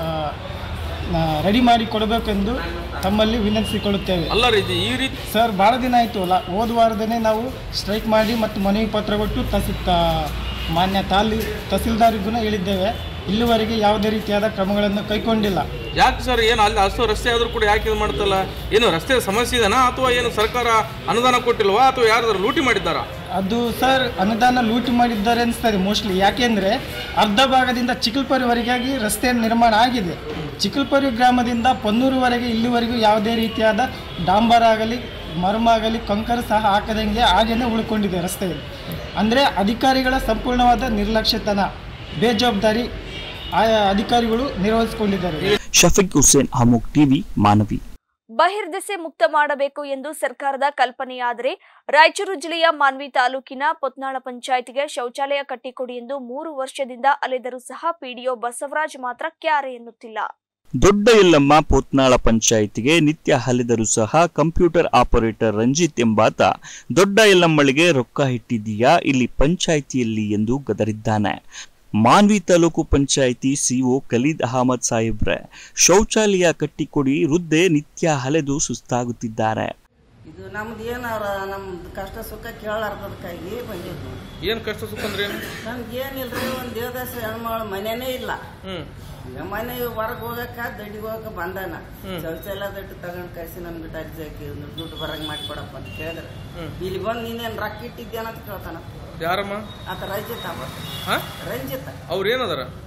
ರೆಡಿ ಮಾಡಿ ಕೊಡಬೇಕೆಂದು ತಮ್ಮಲ್ಲಿ ವಿನಂತಿಸಿಕೊಳ್ಳುತ್ತೇವೆ. ಅಲ್ಲ ರೀತಿ ಈ ರೀತಿ ಸರ್, ಭಾಳ ದಿನ ಆಯಿತು ಅಲ್ಲ, ಹೋದ ವಾರದನೇ ನಾವು ಸ್ಟ್ರೈಕ್ ಮಾಡಿ ಮತ್ತು ಮನವಿ ಪತ್ರ ಕೊಟ್ಟು ತಹಸಿ ಮಾನ್ಯ ತಾಲಿ ತಹಸೀಲ್ದಾರಿಗೂ ಹೇಳಿದ್ದೇವೆ. ಇಲ್ಲಿವರೆಗೆ ಯಾವುದೇ ರೀತಿಯಾದ ಕ್ರಮಗಳನ್ನು ಕೈಗೊಂಡಿಲ್ಲ. ಯಾಕೆ ಸರ್, ಏನು ಅಲ್ಲಿ ಅಷ್ಟು ರಸ್ತೆ ಆದರೂ ಕೂಡ ಯಾಕೆ ಇದು ಮಾಡ್ತಲ್ಲ? ಏನು ರಸ್ತೆ ಸಮಸ್ಯೆ ಇದೆನಾ, ಅಥವಾ ಏನು ಸರ್ಕಾರ ಅನುದಾನ ಕೊಟ್ಟಿಲ್ವಾ, ಅಥವಾ ಯಾರಾದರೂ ಲೂಟಿ ಮಾಡಿದ್ದಾರಾ? ಅದು ಸರ್, ಅನುದಾನ ಲೂಟಿ ಮಾಡಿದ್ದಾರೆ ಅನಿಸ್ತದೆ ಮೋಸ್ಟ್ಲಿ. ಯಾಕೆಂದರೆ ಅರ್ಧ ಭಾಗದಿಂದ ಚಿಕ್ಕಲ್ಪರಿವರೆಗಾಗಿ ರಸ್ತೆ ನಿರ್ಮಾಣ ಆಗಿದೆ. ಚಿಕ್ಕಲ್ಪರಿ ಗ್ರಾಮದಿಂದ ಪನ್ನೂರುವರೆಗೆ ಇಲ್ಲಿವರೆಗೂ ಯಾವುದೇ ರೀತಿಯಾದ ಡಾಂಬರ್ ಆಗಲಿ ಮರಮ ಆಗಲಿ ಕಂಕರ ಸಹ ಹಾಕದಂಗೆ ಹಾಗೇನೆ ಉಳ್ಕೊಂಡಿದೆ ರಸ್ತೆಯಲ್ಲಿ. ಅಂದರೆ ಅಧಿಕಾರಿಗಳ ಸಂಪೂರ್ಣವಾದ ನಿರ್ಲಕ್ಷ್ಯತನ, ಬೇಜವಾಬ್ದಾರಿ ಅಧಿಕಾರಿಗಳು ನಿರ್ವಹಿಸಿಕೊಂಡಿದ್ದಾರೆ. ಶಫೀಕ್ ಹುಸೇನ್, ಅಮೋಕ್ ಟಿವಿ, ಮಾನವಿ. ಬಹಿರ್ದೆಸೆ ಮುಕ್ತ ಮಾಡಬೇಕು ಎಂದು ಸರ್ಕಾರದ ಕಲ್ಪನೆಯಾದರೆ ರಾಯಚೂರು ಜಿಲ್ಲೆಯ ಮಾನ್ವಿ ತಾಲೂಕಿನ ಪೊತ್ನಾಳ ಪಂಚಾಯತ್ಗೆ ಶೌಚಾಲಯ ಕಟ್ಟಿಕೊಡಿ ಎಂದು ಮೂರು ವರ್ಷದಿಂದ ಅಲೆದರೂ ಸಹ ಪಿಡಿಒ ಬಸವರಾಜ್ ಮಾತ್ರ ಕ್ಯಾರೆ ಎನ್ನುತ್ತಿಲ್ಲ. ದೊಡ್ಡ ಯಲ್ಲಮ್ಮ ಪೊತ್ನಾಳ ಪಂಚಾಯಿತಿಗೆ ನಿತ್ಯ ಅಲೆದರೂ ಸಹ ಕಂಪ್ಯೂಟರ್ ಆಪರೇಟರ್ ರಂಜಿತ್ ಎಂಬಾತ ದೊಡ್ಡ ಯಲ್ಲಮ್ಮಳಿಗೆ ರೊಕ್ಕ ಇಟ್ಟಿದ್ದೀಯಾ ಇಲ್ಲಿ ಪಂಚಾಯಿತಿಯಲ್ಲಿ ಎಂದು ಗದರಿದ್ದಾನೆ. ಮಾನ್ವಿ ತಾಲೂಕು ಪಂಚಾಯಿತಿ ಸಿಒ ಖಲೀದ್ ಅಹಮದ್ ಸಾಹೇಬ್ರೆ ಶೌಚಾಲಯ ಕಟ್ಟಿಕೊಡಿ ವೃದ್ಧೆ ನಿತ್ಯ ಅಲೆದು ಸುಸ್ತಾಗುತ್ತಿದ್ದಾರೆ. ಇದು ನಮ್ದು ಏನಾರ ನಮ್ದು ಕಷ್ಟ ಸುಖ ಕೇಳಾರ್ದಕ್ಕಾಗಿ ಬಂದಿದ್ದು. ಏನ್ ಕಷ್ಟ ಸುಖ ಅಂದ್ರೆ ನಮ್ಗೆ ಏನಿಲ್ರಿ, ಒಂದ್ ದೇವದಾಸ ಹೆಣ್ಮಗಳು ಮನೇನೇ ಇಲ್ಲ. ಮನೆ ಹೊರಗೆ ಹೋಗಕ್ಕ ದಡ್ಡಿಗೆ ಹೋಗಕ್ಕ ಬಂದಾನ. ಶೌಚಾಲಯ ದಟ್ಟು ತಗೊಂಡ್ ಕಳ್ಸಿ ನಮ್ಗೆ ಅರ್ಜಿ ಹಾಕಿ ದುಡ್ಡು ಬರಂಗ್ ಮಾಡ್ಕೊಡಪ್ಪ ಅಂತ ಕೇಳಿದ್ರೆ, ಇಲ್ಲಿ ಬಂದು ನೀನೇನ್ ರೊಕ್ಕ ಇಟ್ಟಿದ್ದೇನಂತ ಕೇಳ್ತಾನ. ಯಾರಮ್ಮ? ಆತ ರಂಜಿತ್ ಅವ ರಂಜಿತ್ ಅವ್ರ ಏನದಾರ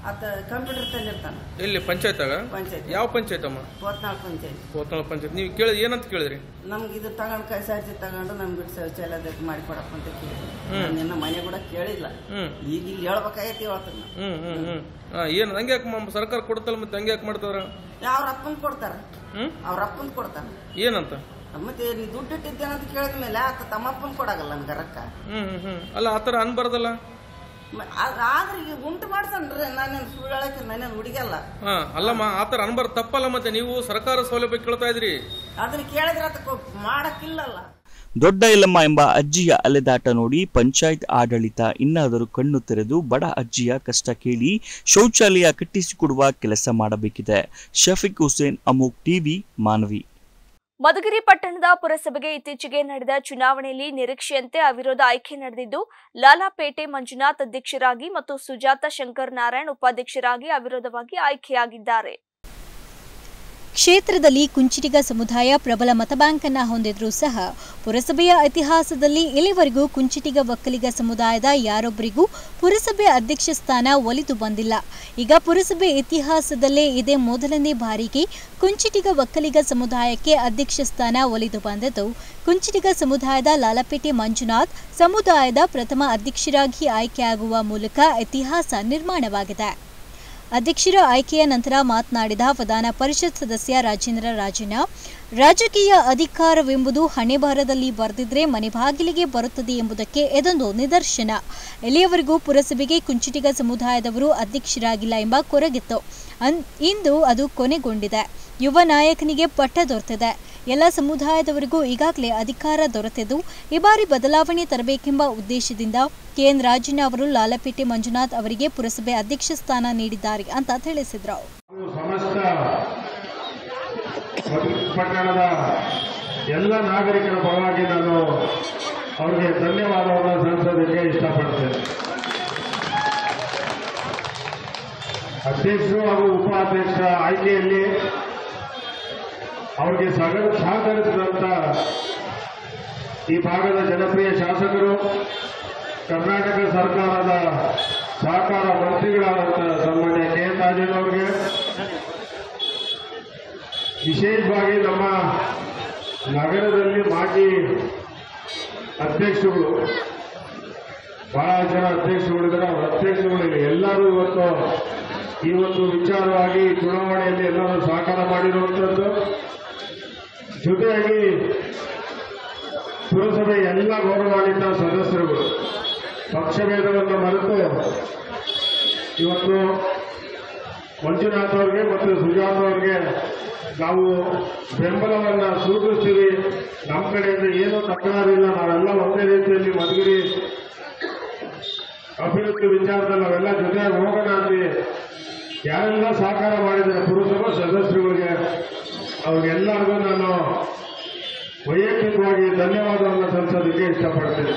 ಆತ ಕಂಪ್ಯೂಟರ್ ತಂದಿರ್ತಾನೆ. ಎಲ್ಲಿ ಪಂಚಾಯತ್ಾಗ? ಪಂಚಾಯತ್. ಯಾವ ಪಂಚಾಯತ್ ಅಮ್ಮ? ಕೋತ್ನಾಳ್ ಪಂಚಾಯತ್. ಕೋತ್ನಾಳ್ ಪಂಚಾಯತ್. ನೀವು ಕೇಳಿದ್ರಿ, ಏನಂತ ಕೇಳಿದ್ರಿ? ನಮ್ಗೆ ಇದು ತಗೊಂಡು ಕೈಸಿ ಅರ್ಜಿ ತಗೊಂಡು ನಮ್ಗೆ ಬಿಟ್ಟು ಶೌಚಾಲಯ ಮಾಡಿಕೊಡಪ್ಪ ಅಂತ ಕೇಳಿದ್ರಿ. ನಿನ್ನ ಮನೆ ಕೂಡ ಕೇಳಿಲ್ಲ, ಈಗ ಇಲ್ಲಿ ಹೇಳ್ಬೇಕಾಗೈತಿ ಇವತ್ತು. ಹ್ಮ್ ಹ್ಮ್ ಹ್ಮ್ ಏನು ಹಂಗೆ ಯಾಕೆ ಸರ್ಕಾರ ಕೊಡ್ತಲ್ಲ, ಮತ್ತೆ ಹಂಗೆ ಯಾಕೆ ಮಾಡ್ತಾರ? ಅವ್ರ ಅಪ್ಪನ್ ಕೊಡ್ತಾರ, ಅವ್ರ ಅಪ್ಪನ್ ಕೊಡ್ತಾರ. ಏನಂತ? ಮತ್ತೆ ನೀ ದುಡ್ಡು ಇಟ್ಟಿದ್ದೇನಂತ ಕೇಳಿದ ಮೇಲೆ ಆತ ತಮ್ಮಪ್ಪನ್ ಕೊಡಾಗಲ್ಲ ನನ್ಗೆ ರೊಕ್ಕ. ಹ್ಮ್ ಹ್ಮ್ ಅಲ್ಲ ಆತರ ಅನ್ಬಾರ್ದಲ್ಲ. ಆದ್ರೆ ಈಗ ಉಂಟು ಮಾಡ್ಸನ್ರಿ, ನಾನೇನು ಸುಳ್ಳು ಹೇಳಕ್ಕೆ ನಾನೇನು ಹುಡುಗಲ್ಲ. ಹಾ ಅಲ್ಲಮ್ಮ, ಆತರ ಅನ್ಬಾರ್ದು, ತಪ್ಪಲ್ಲ. ಮತ್ತೆ ನೀವು ಸರ್ಕಾರ ಸೌಲಭ್ಯ ಕೇಳ್ತಾ ಇದ್ರಿ, ಅದನ್ನ ಕೇಳಿದ್ರೆ ಅದಕ್ಕೆ ಮಾಡಕ್ಕಿಲ್ಲಲ್ಲ. ದೊಡ್ಡ ಯಲ್ಲಮ್ಮ ಎಂಬ ಅಜ್ಜಿಯ ಅಲೆದಾಟ ನೋಡಿ ಪಂಚಾಯತ್ ಆಡಳಿತ ಇನ್ನಾದರೂ ಕಣ್ಣು ತೆರೆದು ಬಡ ಅಜ್ಜಿಯ ಕಷ್ಟ ಕೇಳಿ ಶೌಚಾಲಯ ಕಟ್ಟಿಸಿಕೊಡುವ ಕೆಲಸ ಮಾಡಬೇಕಿದೆ. ಶಫೀಕ್ ಹುಸೇನ್, ಅಮೋಕ್ ಟಿವಿ, ಮಾನವಿ. ಮಧುಗಿರಿ ಪಟ್ಟಣದ ಪುರಸಭೆಗೆ ಇತ್ತೀಚೆಗೆ ನಡೆದ ಚುನಾವಣೆಯಲ್ಲಿ ನಿರೀಕ್ಷೆಯಂತೆ ಅವಿರೋಧ ಆಯ್ಕೆ ನಡೆದಿದ್ದು, ಲಾಲಾಪೇಟೆ ಮಂಜುನಾಥ್ ಅಧ್ಯಕ್ಷರಾಗಿ ಮತ್ತು ಸುಜಾತ ಶಂಕರ್ ನಾರಾಯಣ್ ಉಪಾಧ್ಯಕ್ಷರಾಗಿ ಅವಿರೋಧವಾಗಿ ಆಯ್ಕೆಯಾಗಿದ್ದಾರೆ. ಕ್ಷೇತ್ರದಲ್ಲಿ ಕುಂಚಿಟಿಗ ಸಮುದಾಯ ಪ್ರಬಲ ಮತಬ್ಯಾಂಕ್ ಅನ್ನು ಹೊಂದಿದ್ರೂ ಸಹ ಪುರಸಭೆಯ ಇತಿಹಾಸದಲ್ಲಿ ಇಲ್ಲಿವರೆಗೂ ಕುಂಚಿಟಿಗ ಒಕ್ಕಲಿಗ ಸಮುದಾಯದ ಯಾರೊಬ್ಬರಿಗೂ ಪುರಸಭೆ ಅಧ್ಯಕ್ಷ ಸ್ಥಾನ ಒಲಿದು ಬಂದಿಲ್ಲ. ಈಗ ಪುರಸಭೆ ಇತಿಹಾಸದಲ್ಲೇ ಇದೇ ಮೊದಲನೇ ಬಾರಿಗೆ ಕುಂಚಿಟಿಗ ಒಕ್ಕಲಿಗ ಸಮುದಾಯಕ್ಕೆ ಅಧ್ಯಕ್ಷ ಸ್ಥಾನ ಒಲಿದು ಬಂದಿದ್ದು, ಕುಂಚಿಟಿಗ ಸಮುದಾಯದ ಲಾಲಾಪೇಟೆ ಮಂಜುನಾಥ್ ಸಮುದಾಯದ ಪ್ರಥಮ ಅಧ್ಯಕ್ಷರಾಗಿ ಆಯ್ಕೆಯಾಗುವ ಮೂಲಕ ಇತಿಹಾಸ ನಿರ್ಮಾಣವಾಗಿದೆ. ಅಧ್ಯಕ್ಷರ ಆಯ್ಕೆಯ ನಂತರ ಮಾತನಾಡಿದ ವಿಧಾನ ಪರಿಷತ್ ಸದಸ್ಯ ರಾಜೇಂದ್ರ ರಾಜಣ್ಣ, ರಾಜಕೀಯ ಅಧಿಕಾರವೆಂಬುದು ಹಣೆಬರಹದಲ್ಲಿ ಬರೆದಿದ್ರೆ ಮನೆ ಬಾಗಿಲಿಗೆ ಬರುತ್ತದೆ ಎಂಬುದಕ್ಕೆ ಇದೊಂದು ನಿದರ್ಶನ. ಇಲ್ಲಿಯವರೆಗೂ ಪುರಸಭೆಗೆ ಕುಂಚಿಟಿಗ ಸಮುದಾಯದವರು ಅಧ್ಯಕ್ಷರಾಗಿಲ್ಲ ಎಂಬ ಕೊರಗಿತ್ತು. ಇಂದು ಅದು ಕೊನೆಗೊಂಡಿದೆ. ಯುವ ನಾಯಕನಿಗೆ ಪಟ್ಟ ದೊರೆತಿದೆ. ಎಲ್ಲ ಸಮುದಾಯದವರಿಗೂ ಈಗಾಗಲೇ ಅಧಿಕಾರ ದೊರೆತಿದ್ದು, ಈ ಬಾರಿ ಬದಲಾವಣೆ ತರಬೇಕೆಂಬ ಉದ್ದೇಶದಿಂದ ಕೆಎನ್ ರಾಜಣ್ಣ ಅವರು ಲಾಲಾಪೇಟೆ ಮಂಜುನಾಥ್ ಅವರಿಗೆ ಪುರಸಭೆ ಅಧ್ಯಕ್ಷ ಸ್ಥಾನ ನೀಡಿದ್ದಾರೆ ಅಂತ ತಿಳಿಸಿದರು. ಸಮಸ್ತ ಪಟ್ಟಣದ ಎಲ್ಲ ನಾಗರಿಕರ ಪರವಾಗಿ ನಾನು ಅವರಿಗೆ ಧನ್ಯವಾದವನ್ನು ಸಲ್ಲಿಸೋದಕ್ಕೆ ಇಷ್ಟಪಡ್ತೇನೆ. ಅಧ್ಯಕ್ಷರು ಹಾಗೂ ಉಪಾಧ್ಯಕ್ಷರ ಆಯ್ಕೆಯಲ್ಲಿ ಅವರಿಗೆ ಸಹಕರಿಸಿದಂಥ ಈ ಭಾಗದ ಜನಪ್ರಿಯ ಶಾಸಕರು, ಕರ್ನಾಟಕ ಸರ್ಕಾರದ ಸಹಕಾರ ಮಂತ್ರಿಗಳಾದಂಥ ಸನ್ಮಾನ್ಯ ಕೆ ಎನ್ ರಾಜಣ್ಣ ಅವರಿಗೆ, ವಿಶೇಷವಾಗಿ ನಮ್ಮ ನಗರದಲ್ಲಿ ಮಾಜಿ ಅಧ್ಯಕ್ಷರುಗಳು ಬಹಳ ಜನ ಅಧ್ಯಕ್ಷರುಗಳಿದ್ದಾರೆ. ಅವರ ಅಧ್ಯಕ್ಷರುಗಳಿಲ್ಲ, ಎಲ್ಲರೂ ಇವತ್ತು ಈ ಒಂದು ವಿಚಾರವಾಗಿ ಚುನಾವಣೆಯಲ್ಲಿ ಎಲ್ಲರೂ ಸಹಕಾರ ಮಾಡಿರುವಂಥದ್ದು. ಜೊತೆಯಾಗಿ ಪುರಸಭೆ ಎಲ್ಲ ಗೌರವಾನ್ವಿತ ಸದಸ್ಯರುಗಳು ಪಕ್ಷಭೇದವನ್ನು ಮರೆತು ಇವತ್ತು ಮಂಜುನಾಥ್ ಅವರಿಗೆ ಮತ್ತು ಸುಜಾತ ಅವರಿಗೆ ನಾವು ಬೆಂಬಲವನ್ನು ಸೂಚಿಸ್ತೀವಿ. ನಮ್ಮ ಕಡೆಯಿಂದ ಏನೂ ತಕರಾರಿಲ್ಲ, ನಾವೆಲ್ಲ ಒಂದೇ ರೀತಿಯಲ್ಲಿ ಮಧುಗಿರಿ ಅಭಿವೃದ್ಧಿ ವಿಚಾರದಲ್ಲಿ ನಾವೆಲ್ಲ ಜೊತೆಯಾಗಿ ಹೋಗೋಣ ಅಂತ ಯಾರೆಲ್ಲ ಸಹಕಾರ ಮಾಡಿದ್ದಾರೆ ಪುರಸಭಾ ಸದಸ್ಯರುಗಳಿಗೆ, ಅವ್ರಿಗೆಲ್ಲರಿಗೂ ನಾನು ವೈಯಕ್ತಿಕವಾಗಿ ಧನ್ಯವಾದವನ್ನು ಸಲ್ಲಿಸೋದಕ್ಕೆ ಇಷ್ಟಪಡ್ತೇನೆ.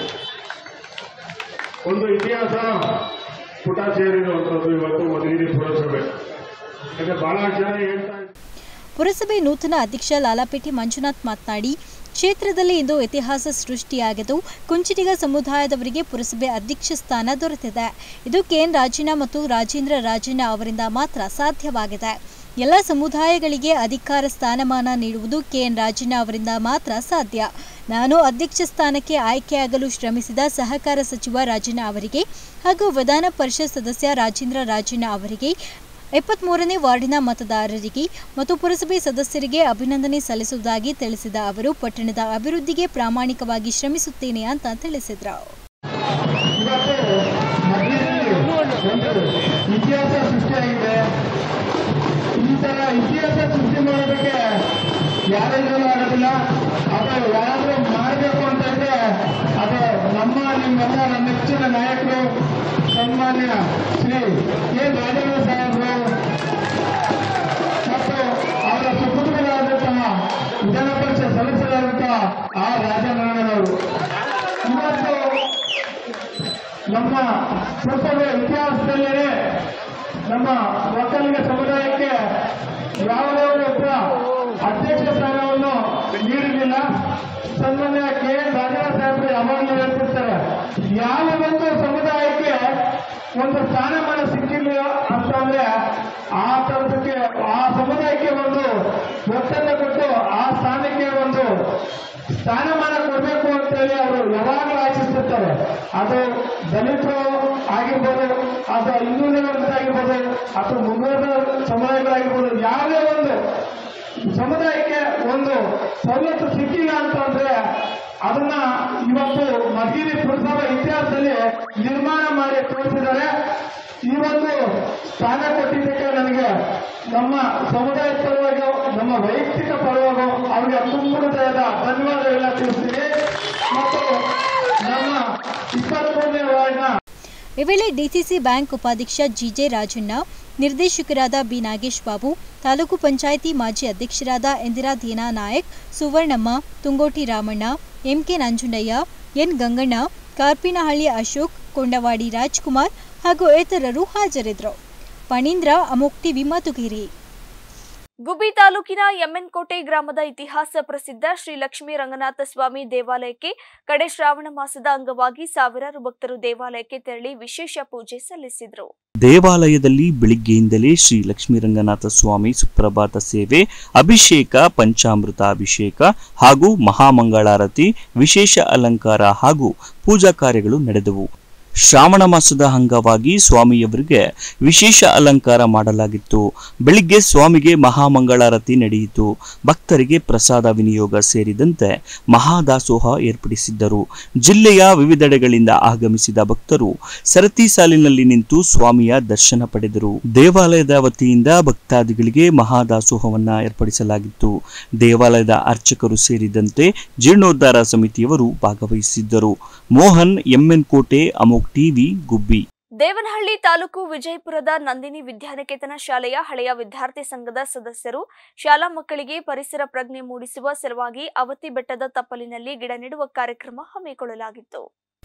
ಒಂದು ಇತಿಹಾಸ ಪುಟ ಸೇರಿರುವಂಥದ್ದು ಇವತ್ತು ಮಧುಗಿರಿ ಪುರಸಭೆ. ಯಾಕೆ ಬಹಳ ಜನ ಹೇಳ್ತಾ ಪುರಸಭೆ ನೂತನ ಅಧ್ಯಕ್ಷ ಲಾಲಾಪೇಟೆ ಮಂಜುನಾಥ್ ಮಾತನಾಡಿ, ಕ್ಷೇತ್ರದಲ್ಲಿ ಇಂದು ಇತಿಹಾಸ ಸೃಷ್ಟಿಯಾಗಿದ್ದು, ಕುಂಚಿಟಿಗ ಸಮುದಾಯದವರಿಗೆ ಪುರಸಭೆ ಅಧ್ಯಕ್ಷ ಸ್ಥಾನ ದೊರೆತಿದೆ. ಇದು ಕೆಎನ್ ರಾಜಣ್ಣ ಮತ್ತು ರಾಜೇಂದ್ರ ರಾಜಣ್ಣ ಅವರಿಂದ ಮಾತ್ರ ಸಾಧ್ಯವಾಗಿದೆ. ಎಲ್ಲ ಸಮುದಾಯಗಳಿಗೆ ಅಧಿಕಾರ ಸ್ಥಾನಮಾನ ನೀಡುವುದು ಕೆಎನ್ ರಾಜಣ್ಣ ಅವರಿಂದ ಮಾತ್ರ ಸಾಧ್ಯ. ನಾನು ಅಧ್ಯಕ್ಷ ಸ್ಥಾನಕ್ಕೆ ಆಯ್ಕೆಯಾಗಲು ಶ್ರಮಿಸಿದ ಸಹಕಾರ ಸಚಿವ ರಾಜಣ್ಣ ಅವರಿಗೆ ಹಾಗೂ ವಿಧಾನ ಪರಿಷತ್ ಸದಸ್ಯ ರಾಜೇಂದ್ರ ರಾಜಣ್ಣ ಅವರಿಗೆ, ಎಪ್ಪತ್ಮೂರನೇ ವಾರ್ಡಿನ ಮತದಾರರಿಗೆ ಮತ್ತು ಪುರಸಭೆ ಸದಸ್ಯರಿಗೆ ಅಭಿನಂದನೆ ಸಲ್ಲಿಸುವುದಾಗಿ ತಿಳಿಸಿದ ಅವರು, ಪಟ್ಟಣದ ಅಭಿವೃದ್ಧಿಗೆ ಪ್ರಾಮಾಣಿಕವಾಗಿ ಶ್ರಮಿಸುತ್ತೇನೆ ಅಂತ ತಿಳಿಸಿದರು. ಇತಿಹಾಸ ಸೃಷ್ಟಿಯಾಗಿದೆ. ಈ ತರ ಇತಿಹಾಸ ಸೃಷ್ಟಿ ಮಾಡೋದಕ್ಕೆ ಯಾರಿಂದಲೂ ಆಗೋದಿಲ್ಲ. ಅದು ಯಾರಾದ್ರೂ ಮಾಡಬೇಕು ಅಂತ ಇದ್ರೆ ಅದು ನಮ್ಮ ನಿಮ್ಮೆಲ್ಲ ನಮ್ಮ ನೆಚ್ಚಿನ ನಾಯಕರು ಸನ್ಮಾನ್ಯ ಶ್ರೀ ಕೆ ರಾಜಣ್ಣ ಸಾಹೇಬರು ಮತ್ತು ಅವರ ಸುಪುತ್ರರಾದಂತಹ ವಿಧಾನ ಪರಿಷತ್ ಸದಸ್ಯರಾದಂತಹ ಆರ್ ರಾಜನಾರಾಯಣವರು ಇವತ್ತು ನಮ್ಮ ಪುರಸಭೆ ಇತಿಹಾಸದಲ್ಲೇ ನಮ್ಮ ಒಕ್ಕಲಿಗ ಸಮುದಾಯಕ್ಕೆ ಯಾವುದೇ ಒಬ್ಬ ಅಧ್ಯಕ್ಷ ಸ್ಥಾನವನ್ನು ನೀಡಲಿಲ್ಲ. ಸನ್ಮಾನ್ಯ ಕೆ ಎನ್ ರಾಜಣ್ಣ ಸಾಹೇಬರು ಯಾವಾಗಲೂ ಹೇಳ್ತಿರ್ತಾರೆ, ಯಾವ ಒಂದು ಸಮುದಾಯಕ್ಕೆ ಒಂದು ಸ್ಥಾನಮಾನ ಸಿಕ್ಕಿಲ್ಲ ಅಂತಂದ್ರೆ ಆ ತರದಕ್ಕೆ ಆ ಸಮುದಾಯಕ್ಕೆ ಒಂದು ಒತ್ತನ್ನು ಕೊಟ್ಟು ಆ ಸ್ಥಾನಕ್ಕೆ ಒಂದು ಸ್ಥಾನಮಾನ ಕೊಡಬೇಕು ಅಂತೇಳಿ ಅವರು ಯಾವಾಗಲೂ ಆಶಿಸುತ್ತಾರೆ. ಅದು ದಲಿತರು ಆಗಿರ್ಬೋದು, ಅದು ಹಿಂದುಳಿದವರಾಗಿರ್ಬೋದು, ಅಥವಾ ಮುಂದುವರೆದ ಸಮುದಾಯಗಳಾಗಿರ್ಬೋದು, ಯಾವುದೇ ಒಂದು ಸಮುದಾಯಕ್ಕೆ ಒಂದು ಸವಲತ್ತು ಸಿಕ್ಕಿಲ್ಲ ಅಂತಂದ್ರೆ ಅದನ್ನ ಇವತ್ತು ಮಧುಗಿರಿ ಪುರಸಭಾ ಇತಿಹಾಸದಲ್ಲಿ ನಿರ್ಮಾಣ ಮಾಡಿ ತೋರಿಸಿದ್ದಾರೆ. ಈ ಒಂದು ಸ್ಥಾನ ಕೊಟ್ಟಿದ್ದಕ್ಕೆ ನನಗೆ ನಮ್ಮ ಸಮುದಾಯದ ಪರವಾಗಿ, ನಮ್ಮ ವೈಯಕ್ತಿಕ ಪರವಾಗಿ ಅವರಿಗೆ ತುಂಬ ಹೃದಯದ ಧನ್ಯವಾದಗಳನ್ನ ತಿಳಿಸ್ತೀನಿ. ಮತ್ತು ನಮ್ಮ ಇಪ್ಪತ್ಮೂರನೇ ವಾರ್ಡ್ನ ಈ ವೇಳೆ ಡಿಸಿಸಿ ಬ್ಯಾಂಕ್ ಉಪಾಧ್ಯಕ್ಷ ಜಿಜೆ ರಾಜಣ್ಣ, ನಿರ್ದೇಶಕರಾದ ಬಿ ನಾಗೇಶ್ ಬಾಬು, ತಾಲೂಕು ಪಂಚಾಯಿತಿ ಮಾಜಿ ಅಧ್ಯಕ್ಷರಾದ ಇಂದಿರಾ ದೀನಾ ನಾಯಕ್, ಸುವರ್ಣಮ್ಮ, ತುಂಗೋಟಿ ರಾಮಣ್ಣ, ಎಂಕೆ ನಂಜುಂಡಯ್ಯ, ಎನ್ ಗಂಗಣ್ಣ, ಕಾರ್ಪಿನಹಳ್ಳಿ ಅಶೋಕ್, ಕೊಂಡವಾಡಿ ರಾಜ್ಕುಮಾರ್ ಹಾಗೂ ಇತರರು ಹಾಜರಿದ್ದರು. ಪಣೀಂದ್ರ, ಅಮೋಕ್ ಟಿವಿ, ಮಧುಗಿರಿ. ಗುಬ್ಬಿ ತಾಲೂಕಿನ ಎಮ್ಮೆನ್ಕೋಟೆ ಗ್ರಾಮದ ಇತಿಹಾಸ ಪ್ರಸಿದ್ಧ ಶ್ರೀ ಲಕ್ಷ್ಮೀ ರಂಗನಾಥ ಸ್ವಾಮಿ ದೇವಾಲಯಕ್ಕೆ ಕಡೆ ಶ್ರಾವಣ ಮಾಸದ ಅಂಗವಾಗಿ ಸಾವಿರಾರು ಭಕ್ತರು ದೇವಾಲಯಕ್ಕೆ ತೆರಳಿ ವಿಶೇಷ ಪೂಜೆ ಸಲ್ಲಿಸಿದರು. ದೇವಾಲಯದಲ್ಲಿ ಬೆಳಿಗ್ಗೆಯಿಂದಲೇ ಶ್ರೀ ಲಕ್ಷ್ಮೀರಂಗನಾಥ ಸ್ವಾಮಿ ಸುಪ್ರಭಾತ ಸೇವೆ, ಅಭಿಷೇಕ, ಪಂಚಾಮೃತ ಅಭಿಷೇಕ ಹಾಗೂ ಮಹಾಮಂಗಳಾರತಿ, ವಿಶೇಷ ಅಲಂಕಾರ ಹಾಗೂ ಪೂಜಾ ಕಾರ್ಯಗಳು ನಡೆದವು. ಶ್ರಾವಣ ಮಾಸದ ಅಂಗವಾಗಿ ಸ್ವಾಮಿಯವರಿಗೆ ವಿಶೇಷ ಅಲಂಕಾರ ಮಾಡಲಾಗಿತ್ತು. ಬೆಳಿಗ್ಗೆ ಸ್ವಾಮಿಗೆ ಮಹಾಮಂಗಳಾರತಿ ನಡೆಯಿತು. ಭಕ್ತರಿಗೆ ಪ್ರಸಾದ ವಿನಿಯೋಗ ಸೇರಿದಂತೆ ಮಹಾದಾಸೋಹ ಏರ್ಪಡಿಸಿದ್ದರು. ಜಿಲ್ಲೆಯ ವಿವಿಧೆಡೆಗಳಿಂದ ಆಗಮಿಸಿದ ಭಕ್ತರು ಸರತಿ ಸಾಲಿನಲ್ಲಿ ನಿಂತು ಸ್ವಾಮಿಯ ದರ್ಶನ ಪಡೆದರು. ದೇವಾಲಯದ ವತಿಯಿಂದ ಭಕ್ತಾದಿಗಳಿಗೆ ಮಹಾದಾಸೋಹವನ್ನ ಏರ್ಪಡಿಸಲಾಗಿತ್ತು. ದೇವಾಲಯದ ಅರ್ಚಕರು ಸೇರಿದಂತೆ ಜೀರ್ಣೋದ್ಧಾರ ಸಮಿತಿಯವರು ಭಾಗವಹಿಸಿದ್ದರು. ಮೋಹನ್, ಎಮ್ಮೆನ್ಕೋಟೆ, ಅಮೋಕ್ ಟಿವಿ, ಗುಬ್ಬಿ. ದೇವನಹಳ್ಳಿ ತಾಲೂಕು ವಿಜಯಪುರದ ನಂದಿನಿ ವಿದ್ಯಾನಿಕೇತನ ಶಾಲೆಯ ಹಳೆಯ ವಿದ್ಯಾರ್ಥಿ ಸಂಘದ ಸದಸ್ಯರು ಶಾಲಾ ಮಕ್ಕಳಿಗೆ ಪರಿಸರ ಪ್ರಜ್ಞೆ ಮೂಡಿಸುವ ಸಲುವಾಗಿ ಅವತಿ ಬೆಟ್ಟದ ತಪ್ಪಲಿನಲ್ಲಿ ಗಿಡ ನೆಡುವ ಕಾರ್ಯಕ್ರಮ ಹಮ್ಮಿಕೊಳ್ಳಲಾಗಿತ್ತು.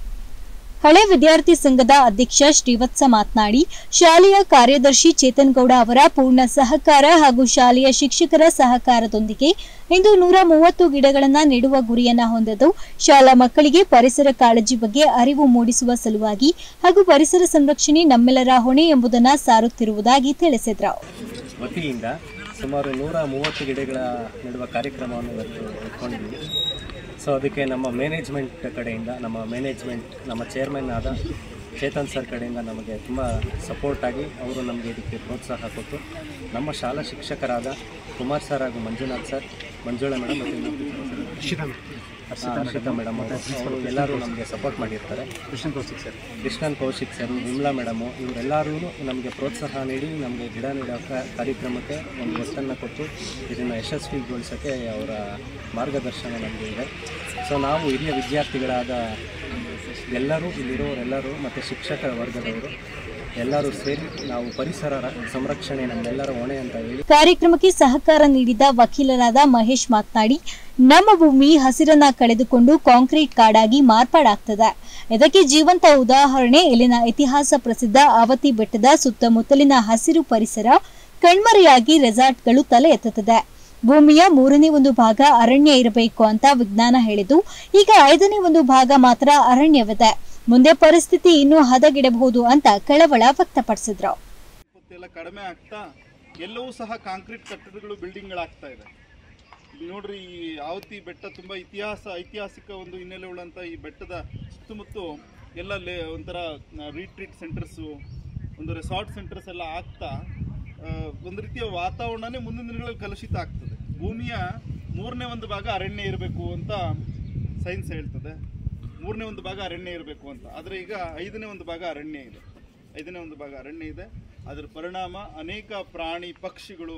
ಹಳೆ ವಿದ್ಯಾರ್ಥಿ ಸಂಘದ ಅಧ್ಯಕ್ಷ ಶ್ರೀವತ್ಸ ಮಾತನಾಡಿ, ಶಾಲೆಯ ಕಾರ್ಯದರ್ಶಿ ಚೇತನ್ ಗೌಡ ಅವರ ಪೂರ್ಣ ಸಹಕಾರ ಹಾಗೂ ಶಾಲೆಯ ಶಿಕ್ಷಕರ ಸಹಕಾರದೊಂದಿಗೆ ಇಂದು ನೂರ ಮೂವತ್ತು ಗಿಡಗಳನ್ನು ನೆಡುವ ಗುರಿಯನ್ನ ಹೊಂದಿದ್ದು, ಶಾಲಾ ಮಕ್ಕಳಿಗೆ ಪರಿಸರ ಕಾಳಜಿ ಬಗ್ಗೆ ಅರಿವು ಮೂಡಿಸುವ ಸಲುವಾಗಿ ಹಾಗೂ ಪರಿಸರ ಸಂರಕ್ಷಣೆ ನಮ್ಮೆಲ್ಲರ ಹೊಣೆ ಎಂಬುದನ್ನು ಸಾರುತ್ತಿರುವುದಾಗಿ ತಿಳಿಸಿದರು. ವತಿಯಿಂದ ಸುಮಾರು ನೂರ ಮೂವತ್ತು ಗಿಡಗಳ ನೆಡುವ ಕಾರ್ಯಕ್ರಮವನ್ನು ಇವತ್ತು ಇಟ್ಕೊಂಡಿದ್ದೀವಿ. ಸೊ ಅದಕ್ಕೆ ನಮ್ಮ ಮ್ಯಾನೇಜ್ಮೆಂಟ್ ಕಡೆಯಿಂದ, ನಮ್ಮ ಮ್ಯಾನೇಜ್ಮೆಂಟ್ ನಮ್ಮ ಚೇರ್ಮನ್ ಆದ ಚೇತನ್ ಸರ್ ಕಡೆಯಿಂದ ನಮಗೆ ತುಂಬ ಸಪೋರ್ಟಾಗಿ ಅವರು ನಮಗೆ ಇದಕ್ಕೆ ಪ್ರೋತ್ಸಾಹ ಕೊಟ್ಟು, ನಮ್ಮ ಶಾಲಾ ಶಿಕ್ಷಕರಾದ ಕುಮಾರ್ ಸರ್ ಹಾಗೂ ಮಂಜುನಾಥ್ ಸರ್, ಮಂಜುಳಾ ಮೇಡಮ್ ಮತ್ತು ಹರ್ಷಿತಾ ಮೇಡಮ್ ಅವರು ಎಲ್ಲರೂ ನಮಗೆ ಸಪೋರ್ಟ್ ಮಾಡಿರ್ತಾರೆ. Krishnan Kaushik sir Krishnan Kaushik sir Vimala madam ಇವರೆಲ್ಲರೂ ನಮಗೆ ಪ್ರೋತ್ಸಾಹ ನೀಡಿ ನಮಗೆ ಗಿಡ ನೆಡೋ ಕಾರ್ಯಕ್ರಮಕ್ಕೆ ಒಂದು ಒತ್ತನ್ನು ಕೊಟ್ಟು ಇದನ್ನು ಯಶಸ್ವಿಗೊಳಿಸೋಕ್ಕೆ ಅವರ ಮಾರ್ಗದರ್ಶನ ನಮಗೆ ಇದೆ. ಸೊ ನಾವು ಹಿರಿಯ ವಿದ್ಯಾರ್ಥಿಗಳಾದ ಎಲ್ಲರೂ, ಇಲ್ಲಿರೋರೆಲ್ಲರೂ ಮತ್ತು ಶಿಕ್ಷಕರ ವರ್ಗದವರು ಎಲ್ಲರೂ ಸೇರಿ ನಾವು ಪರಿಸರ ಸಂರಕ್ಷಣೆ ನಮ್ಮೆಲ್ಲರ ಹೊಣೆ ಅಂತ ಹೇಳಿ ಕಾರ್ಯಕ್ರಮಕ್ಕೆ ಸಹಕಾರ ನೀಡಿದ ವಕೀಲರಾದ ಮಹೇಶ್ ಮಾತನಾಡಿ, ನಮ್ಮ ಭೂಮಿ ಹಸಿರನ್ನ ಕಳೆದುಕೊಂಡು ಕಾಂಕ್ರೀಟ್ ಕಾಡಾಗಿ ಮಾರ್ಪಾಡಾಗ್ತದೆ. ಇದಕ್ಕೆ ಜೀವಂತ ಉದಾಹರಣೆ ಇಲ್ಲಿನ ಇತಿಹಾಸ ಪ್ರಸಿದ್ಧ ಅವತಿ ಬೆಟ್ಟದ ಸುತ್ತಮುತ್ತಲಿನ ಹಸಿರು ಪರಿಸರ ಕಣ್ಮರೆಯಾಗಿ ರೆಸಾರ್ಟ್ಗಳು ತಲೆ ಎತ್ತುತ್ತದೆ. ಭೂಮಿಯ ಮೂರನೇ ಒಂದು ಭಾಗ ಅರಣ್ಯ ಇರಬೇಕು ಅಂತ ವಿಜ್ಞಾನ ಹೇಳಿದ್ದು, ಈಗ ಐದನೇ ಒಂದು ಭಾಗ ಮಾತ್ರ ಅರಣ್ಯವಿದೆ. ಮುಂದೆ ಪರಿಸ್ಥಿತಿ ಇನ್ನೂ ಹದಗೆಡಬಹುದು ಅಂತ ಕಳವಳ ವ್ಯಕ್ತಪಡಿಸಿದ್ರು. ಕಡಿಮೆ ಆಗ್ತಾ ಎಲ್ಲವೂ ಸಹ ಕಾಂಕ್ರೀಟ್ ಕಟ್ಟಡಗಳು, ಬಿಲ್ಡಿಂಗ್ಗಳಾಗ್ತಾ ಇದೆ. ನೋಡ್ರಿ, ಈ ಆವತಿ ಬೆಟ್ಟ ತುಂಬ ಇತಿಹಾಸ ಐತಿಹಾಸಿಕ ಒಂದು ಹಿನ್ನೆಲೆ ಉಳ್ಳಂಥ ಈ ಬೆಟ್ಟದ ಸುತ್ತಮುತ್ತ ಎಲ್ಲ ಲೇ ಒಂಥರ ರೀಟ್ರೀಟ್ ಸೆಂಟರ್ಸು, ಒಂದು ರೆಸಾರ್ಟ್ ಸೆಂಟರ್ಸ್ ಎಲ್ಲ ಆಗ್ತಾ ಒಂದು ರೀತಿಯ ವಾತಾವರಣನೇ ಮುಂದಿನ ದಿನಗಳಲ್ಲಿ ಕಲುಷಿತ ಆಗ್ತದೆ. ಭೂಮಿಯ ಮೂರನೇ ಒಂದು ಭಾಗ ಅರಣ್ಯ ಇರಬೇಕು ಅಂತ ಸೈನ್ಸ್ ಹೇಳ್ತದೆ, ಮೂರನೇ ಒಂದು ಭಾಗ ಅರಣ್ಯ ಇರಬೇಕು ಅಂತ. ಆದರೆ ಈಗ ಐದನೇ ಒಂದು ಭಾಗ ಅರಣ್ಯ ಇದೆ, ಐದನೇ ಒಂದು ಭಾಗ ಅರಣ್ಯ ಇದೆ. ಅದರ ಪರಿಣಾಮ ಅನೇಕ ಪ್ರಾಣಿ ಪಕ್ಷಿಗಳು,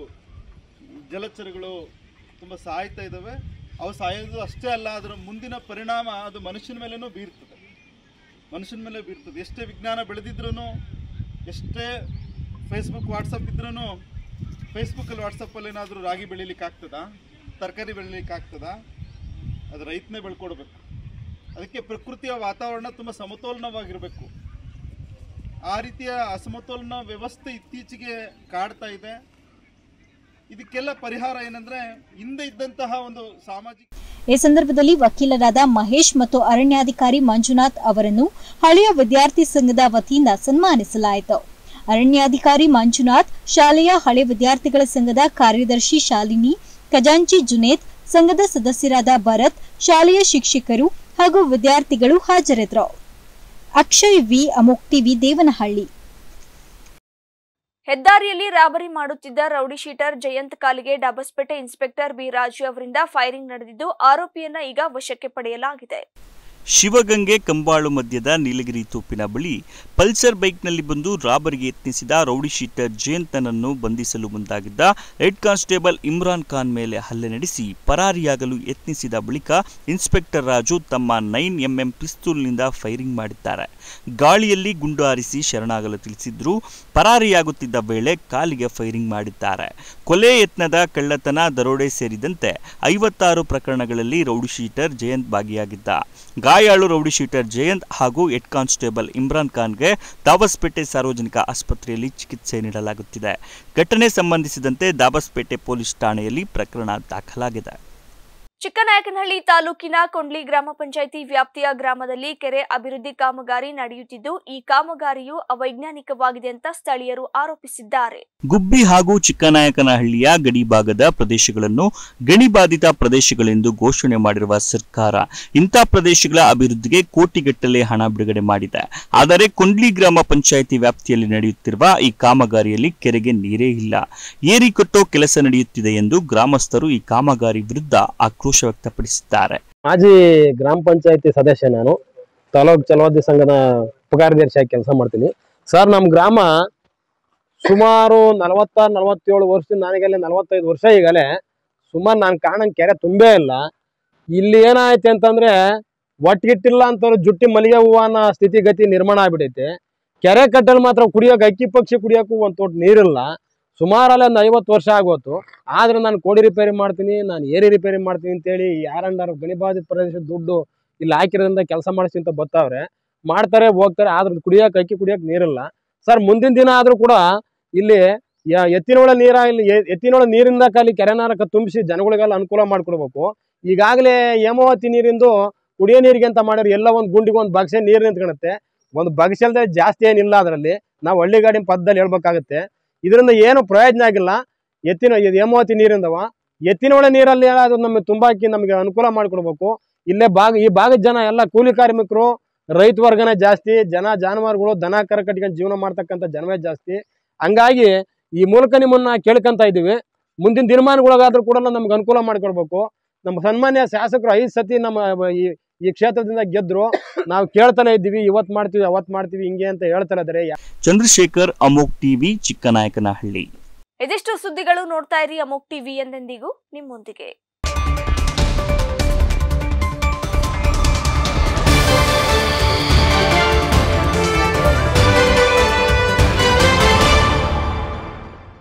ಜಲಚರಗಳು ತುಂಬ ಸಾಯ್ತಾ ಇದ್ದಾವೆ. ಅವು ಸಾಯೋದು ಅಷ್ಟೇ ಅಲ್ಲ, ಅದರ ಮುಂದಿನ ಪರಿಣಾಮ ಅದು ಮನುಷ್ಯನ ಮೇಲೇನೂ ಬೀರ್ತದೆ, ಮನುಷ್ಯನ ಮೇಲೆ ಬೀರ್ತದೆ. ಎಷ್ಟೇ ವಿಜ್ಞಾನ ಬೆಳೆದಿದ್ರೂ, ಎಷ್ಟೇ ಫೇಸ್ಬುಕ್ ವಾಟ್ಸಪ್ ಇದ್ರೂ, ಫೇಸ್ಬುಕ್ಕಲ್ಲಿ ವಾಟ್ಸಪ್ಪಲ್ಲಿ ಏನಾದರೂ ರಾಗಿ ಬೆಳೀಲಿಕ್ಕೆ ಆಗ್ತದಾ, ತರಕಾರಿ ಬೆಳೀಲಿಕ್ಕೆ ಆಗ್ತದಾ? ಅದು ರೈತನೇ ಬೆಳ್ಕೊಡ್ಬೇಕು. ಅದಕ್ಕೆ ಪ್ರಕೃತಿಯ ವಾತಾವರಣ ತುಂಬ ಸಮತೋಲನವಾಗಿರಬೇಕು. ಆ ರೀತಿಯ ಅಸಮತೋಲನ ವ್ಯವಸ್ಥೆ ಇತ್ತೀಚೆಗೆ ಕಾಡ್ತಾ ಇದೆ. ಇದಕ್ಕೆಲ್ಲ ಪರಿಹಾರ ಏನಂದ್ರೆ ಹಿಂದೆ ಇದ್ದಂತಹ ಒಂದು ಸಾಮಾಜಿಕ ಈ ಸಂದರ್ಭದಲ್ಲಿ ವಕೀಲರಾದ ಮಹೇಶ್ ಮತ್ತು ಅರಣ್ಯಾಧಿಕಾರಿ ಮಂಜುನಾಥ್ ಅವರನ್ನು ಹಳೆಯ ವಿದ್ಯಾರ್ಥಿ ಸಂಘದ ವತಿಯಿಂದ ಸನ್ಮಾನಿಸಲಾಯಿತು. ಅರಣ್ಯಾಧಿಕಾರಿ ಮಂಜುನಾಥ್, ಶಾಲೆಯ ಹಳೆ ವಿದ್ಯಾರ್ಥಿಗಳ ಸಂಘದ ಕಾರ್ಯದರ್ಶಿ ಶಾಲಿನಿ, ಖಜಾಂಚಿ ಜುನೇದ್, ಸಂಘದ ಸದಸ್ಯರಾದ ಭರತ್, ಶಾಲೆಯ ಶಿಕ್ಷಕರು ಹಾಗೂ ವಿದ್ಯಾರ್ಥಿಗಳು ಹಾಜರಿದ್ದರು. ಅಕ್ಷಯ್ ವಿ, ಅಮೋಕ್ ಟಿವಿ, ದೇವನಹಳ್ಳಿ. ಹೆದ್ದಾರಿಯಲ್ಲಿ ರಾಬರಿ ಮಾಡುತ್ತಿದ್ದ ರೌಡಿ ಶೀಟರ್ ಜಯಂತ್ ಕಾಲಿಗೆ ಡಬಸ್ಪೇಟೆ ಇನ್ಸ್ಪೆಕ್ಟರ್ ಬಿ ರಾಜು ಅವರಿಂದ ಫೈರಿಂಗ್ ನಡೆದಿದ್ದು ಆರೋಪಿಯನ್ನ ಈಗ ವಶಕ್ಕೆ ಪಡೆಯಲಾಗಿದೆ. ಶಿವಗಂಗೆ ಕಂಬಾಳು ಮಧ್ಯದ ನೀಲಗಿರಿ ತೋಪಿನ ಬಳಿ ಪಲ್ಸರ್ ಬೈಕ್ನಲ್ಲಿ ಬಂದು ರಾಬರಿಗೆ ಯತ್ನಿಸಿದ ರೌಡಿ ಶೀಟರ್ ಜಯಂತನನ್ನು ಬಂಧಿಸಲು ಮುಂದಾಗಿದ್ದ ಹೆಡ್ ಕಾನ್ಸ್ಟೇಬಲ್ ಇಮ್ರಾನ್ ಖಾನ್ ಮೇಲೆ ಹಲ್ಲೆ ನಡೆಸಿ ಪರಾರಿಯಾಗಲು ಯತ್ನಿಸಿದ ಬಳಿಕ ಇನ್ಸ್ಪೆಕ್ಟರ್ ರಾಜು ತಮ್ಮ ನೈನ್ ಎಂಎಂ ಪಿಸ್ತೂಲ್ನಿಂದ ಫೈರಿಂಗ್ ಮಾಡಿದ್ದಾರೆ. ಗಾಳಿಯಲ್ಲಿ ಗುಂಡು ಹಾರಿಸಿ ಶರಣಾಗಲು ತಿಳಿಸಿದ್ರು. ಪರಾರಿಯಾಗುತ್ತಿದ್ದ ವೇಳೆ ಕಾಲಿಗೆ ಫೈರಿಂಗ್ ಮಾಡಿದ್ದಾರೆ. ಕೊಲೆ ಯತ್ನದ ಕಳ್ಳತನ, ದರೋಡೆ ಸೇರಿದಂತೆ ಐವತ್ತಾರು ಪ್ರಕರಣಗಳಲ್ಲಿ ರೌಡಿ ಶೀಟರ್ ಜಯಂತ್ ಭಾಗಿಯಾಗಿದ್ದ. ಗಾಯಾಳು ರೌಡಿ ಶೀಟರ್ ಜಯಂತ್ ಹಾಗೂ ಹೆಡ್ ಕಾನ್ಸ್ಟೇಬಲ್ ಇಮ್ರಾನ್ ಖಾನ್ಗೆ ದಾಬಸ್ಪೇಟೆ ಸಾರ್ವಜನಿಕ ಆಸ್ಪತ್ರೆಯಲ್ಲಿ ಚಿಕಿತ್ಸೆ ನೀಡಲಾಗುತ್ತಿದೆ. ಘಟನೆ ಸಂಬಂಧಿಸಿದಂತೆ ದಾಬಸ್ಪೇಟೆ ಪೊಲೀಸ್ ಠಾಣೆಯಲ್ಲಿ ಪ್ರಕರಣ ದಾಖಲಾಗಿದೆ. ಚಿಕ್ಕನಾಯಕನಹಳ್ಳಿ ತಾಲೂಕಿನ ಕೊಂಡ್ಲಿ ಗ್ರಾಮ ಪಂಚಾಯಿತಿ ವ್ಯಾಪ್ತಿಯ ಗ್ರಾಮದಲ್ಲಿ ಕೆರೆ ಅಭಿವೃದ್ಧಿ ಕಾಮಗಾರಿ ನಡೆಯುತ್ತಿದ್ದು ಈ ಕಾಮಗಾರಿಯು ಅವೈಜ್ಞಾನಿಕವಾಗಿದೆ ಅಂತ ಸ್ಥಳೀಯರು ಆರೋಪಿಸಿದ್ದಾರೆ. ಗುಬ್ಬಿ ಹಾಗೂ ಚಿಕ್ಕನಾಯಕನಹಳ್ಳಿಯ ಗಡಿ ಭಾಗದ ಪ್ರದೇಶಗಳನ್ನು ಗಣಿಬಾಧಿತ ಪ್ರದೇಶಗಳೆಂದು ಘೋಷಣೆ ಮಾಡಿರುವ ಸರ್ಕಾರ ಇಂಥ ಪ್ರದೇಶಗಳ ಅಭಿವೃದ್ಧಿಗೆ ಕೋಟಿಗಟ್ಟಲೆ ಹಣ ಬಿಡುಗಡೆ ಮಾಡಿದೆ. ಆದರೆ ಕೊಂಡ್ಲಿ ಗ್ರಾಮ ಪಂಚಾಯಿತಿ ವ್ಯಾಪ್ತಿಯಲ್ಲಿ ನಡೆಯುತ್ತಿರುವ ಈ ಕಾಮಗಾರಿಯಲ್ಲಿ ಕೆರೆಗೆ ನೀರೇ ಇಲ್ಲ. ಏರಿ ಕಟ್ಟೋ ಕೆಲಸ ನಡೆಯುತ್ತಿದೆ ಎಂದು ಗ್ರಾಮಸ್ಥರು ಈ ಕಾಮಗಾರಿ ವಿರುದ್ಧ ಆಕ್ರೋಶ ವ್ಯಕ್ತಪಡಿಸಿದ್ದಾರೆ. ಮಾಜಿ ಗ್ರಾಮ ಪಂಚಾಯತಿ ಸದಸ್ಯ, ನಾನು ತಾಲೂಕು ಚಲವಾದಿ ಸಂಘದ ಉಪಕಾರ್ಯದರ್ಶಿಯಾಗಿ ಕೆಲಸ ಮಾಡ್ತೀನಿ. ಸರ್, ನಮ್ಮ ಗ್ರಾಮ ಸುಮಾರು ನಲವತ್ತ ನಲವತ್ತೇಳು ವರ್ಷದಿಂದ ನನಗೆಲ್ಲ ನಲವತ್ತೈದು ವರ್ಷ ಈಗಲೇ ಸುಮಾರು ನಾನು ಕಾಣಂಗೆ ಕೆರೆ ತುಂಬೇ ಇಲ್ಲ. ಇಲ್ಲಿ ಏನಾಯ್ತು ಅಂತಂದ್ರೆ ಒಟ್ಟಿಗಿಟ್ಟಿಲ್ಲ ಅಂತವ್ರು ಜುಟ್ಟಿ ಮಲ್ಲಿಗೆ ಹೂವು ಅನ್ನೋ ಸ್ಥಿತಿಗತಿ ನಿರ್ಮಾಣ ಆಗ್ಬಿಟ್ಟೈತೆ. ಕೆರೆ ಕಟ್ಟಲು ಮಾತ್ರ ಕುಡಿಯೋಕೆ ಅಕ್ಕಿ ಪಕ್ಷಿ ಕುಡಿಯೋಕ್ಕೂ ಒಂದು ತೋಟ ನೀರಿಲ್ಲ. ಸುಮಾರಲ್ಲ ಒಂದು ಐವತ್ತು ವರ್ಷ ಆಗೋತು. ಆದ್ರೆ ನಾನು ಕೋಡಿ ರಿಪೇರಿ ಮಾಡ್ತೀನಿ, ನಾನು ಏರಿ ರಿಪೇರಿ ಮಾಡ್ತೀನಿ ಅಂತೇಳಿ ಯಾರಂದಾರು ಗಣಿಬಾಧಿತ ಪ್ರದೇಶದ ದುಡ್ಡು ಇಲ್ಲಿ ಹಾಕಿರೋದ್ರಿಂದ ಕೆಲಸ ಮಾಡಿಸಿ ಅಂತ ಬರ್ತಾವ್ರೆ, ಮಾಡ್ತಾರೆ, ಹೋಗ್ತಾರೆ. ಆದ್ರೆ ಕುಡಿಯೋಕೆ ಅಕ್ಕಿ ಕುಡಿಯೋಕೆ ನೀರಿಲ್ಲ. ಸರ್, ಮುಂದಿನ ದಿನ ಆದ್ರೂ ಕೂಡ ಇಲ್ಲಿ ಎತ್ತಿನೊಳ ನೀರ ಇಲ್ಲಿ ಎತ್ತಿನೊಳ ನೀರಿಂದ ಖಾಲಿ ಕೆರೆನಾರಕ ತುಂಬಿಸಿ ಜನಗಳಿಗೆಲ್ಲ ಅನುಕೂಲ ಮಾಡ್ಕೊಡ್ಬೇಕು. ಈಗಾಗಲೇ ಹೇಮಾವತಿ ನೀರಿಂದು ಕುಡಿಯೋ ನೀರಿಗೆ ಅಂತ ಮಾಡಿದ್ರೆ ಎಲ್ಲ ಒಂದು ಗುಂಡಿಗೆ ಒಂದು ಬಗ್ಸೆ ನೀರು ನಿಂತ್ಕೊಳುತ್ತೆ. ಒಂದು ಬಗ್ಸಲ್ದೆ ಜಾಸ್ತಿ ಏನಿಲ್ಲ ಅದರಲ್ಲಿ. ನಾವು ಹಳ್ಳಿಗಾಡಿನ ಪಕ್ಕದಲ್ಲಿ ಹೇಳ್ಬೇಕಾಗುತ್ತೆ. ಇದರಿಂದ ಏನು ಪ್ರಯೋಜನ ಆಗಿಲ್ಲ. ಎತ್ತಿನ ಹೇಮಾವತಿ ನೀರಿಂದವ ಎತ್ತಿನೊಳ ನೀರಲ್ಲಿ ಅದು ನಮಗೆ ತುಂಬಾಕಿ ನಮಗೆ ಅನುಕೂಲ ಮಾಡಿಕೊಡ್ಬೇಕು. ಇಲ್ಲೇ ಭಾಗ ಈ ಭಾಗದ ಜನ ಎಲ್ಲ ಕೂಲಿ ಕಾರ್ಮಿಕರು, ರೈತ ವರ್ಗನೇ ಜಾಸ್ತಿ. ಜನ ಜಾನುವಾರುಗಳು ದನ ಕರ ಕಟ್ಕೊಂಡು ಜೀವನ ಮಾಡ್ತಕ್ಕಂಥ ಜನವೇ ಜಾಸ್ತಿ. ಹಂಗಾಗಿ ಈ ಮೂಲಕ ನಿಮ್ಮನ್ನ ಕೇಳ್ಕೊಂತ ಇದ್ದೀವಿ, ಮುಂದಿನ ದಿನಮಾನಗಳಿಗಾದ್ರೂ ಕೂಡ ನಮ್ಗೆ ಅನುಕೂಲ ಮಾಡಿಕೊಡ್ಬೇಕು. ನಮ್ಮ ಸನ್ಮಾನ್ಯ ಶಾಸಕರು ಐದು ಸತಿ ನಮ್ಮ ಈ ಈ ಕ್ಷೇತ್ರದಿಂದ ಗೆದ್ರು. ನಾವು ಕೇಳ್ತಾನೆ ಇದ್ದೀವಿ, ಇವತ್ತು ಮಾಡ್ತೀವಿ ಅವತ್ತು ಮಾಡ್ತೀವಿ ಹಿಂಗೆ ಅಂತ ಹೇಳ್ತಾ ಇದ್ದಾರೆ. ಚಂದ್ರಶೇಖರ್, ಅಮೋಕ್ ಟಿವಿ, ಚಿಕ್ಕನಾಯಕನಹಳ್ಳಿ. ಇದಿಷ್ಟು ಸುದ್ದಿಗಳು. ನೋಡ್ತಾ ಇರಿ ಅಮೋಕ್ ಟಿವಿ, ಎಂದೆಂದಿಗೂ ನಿಮ್ಮೊಂದಿಗೆ.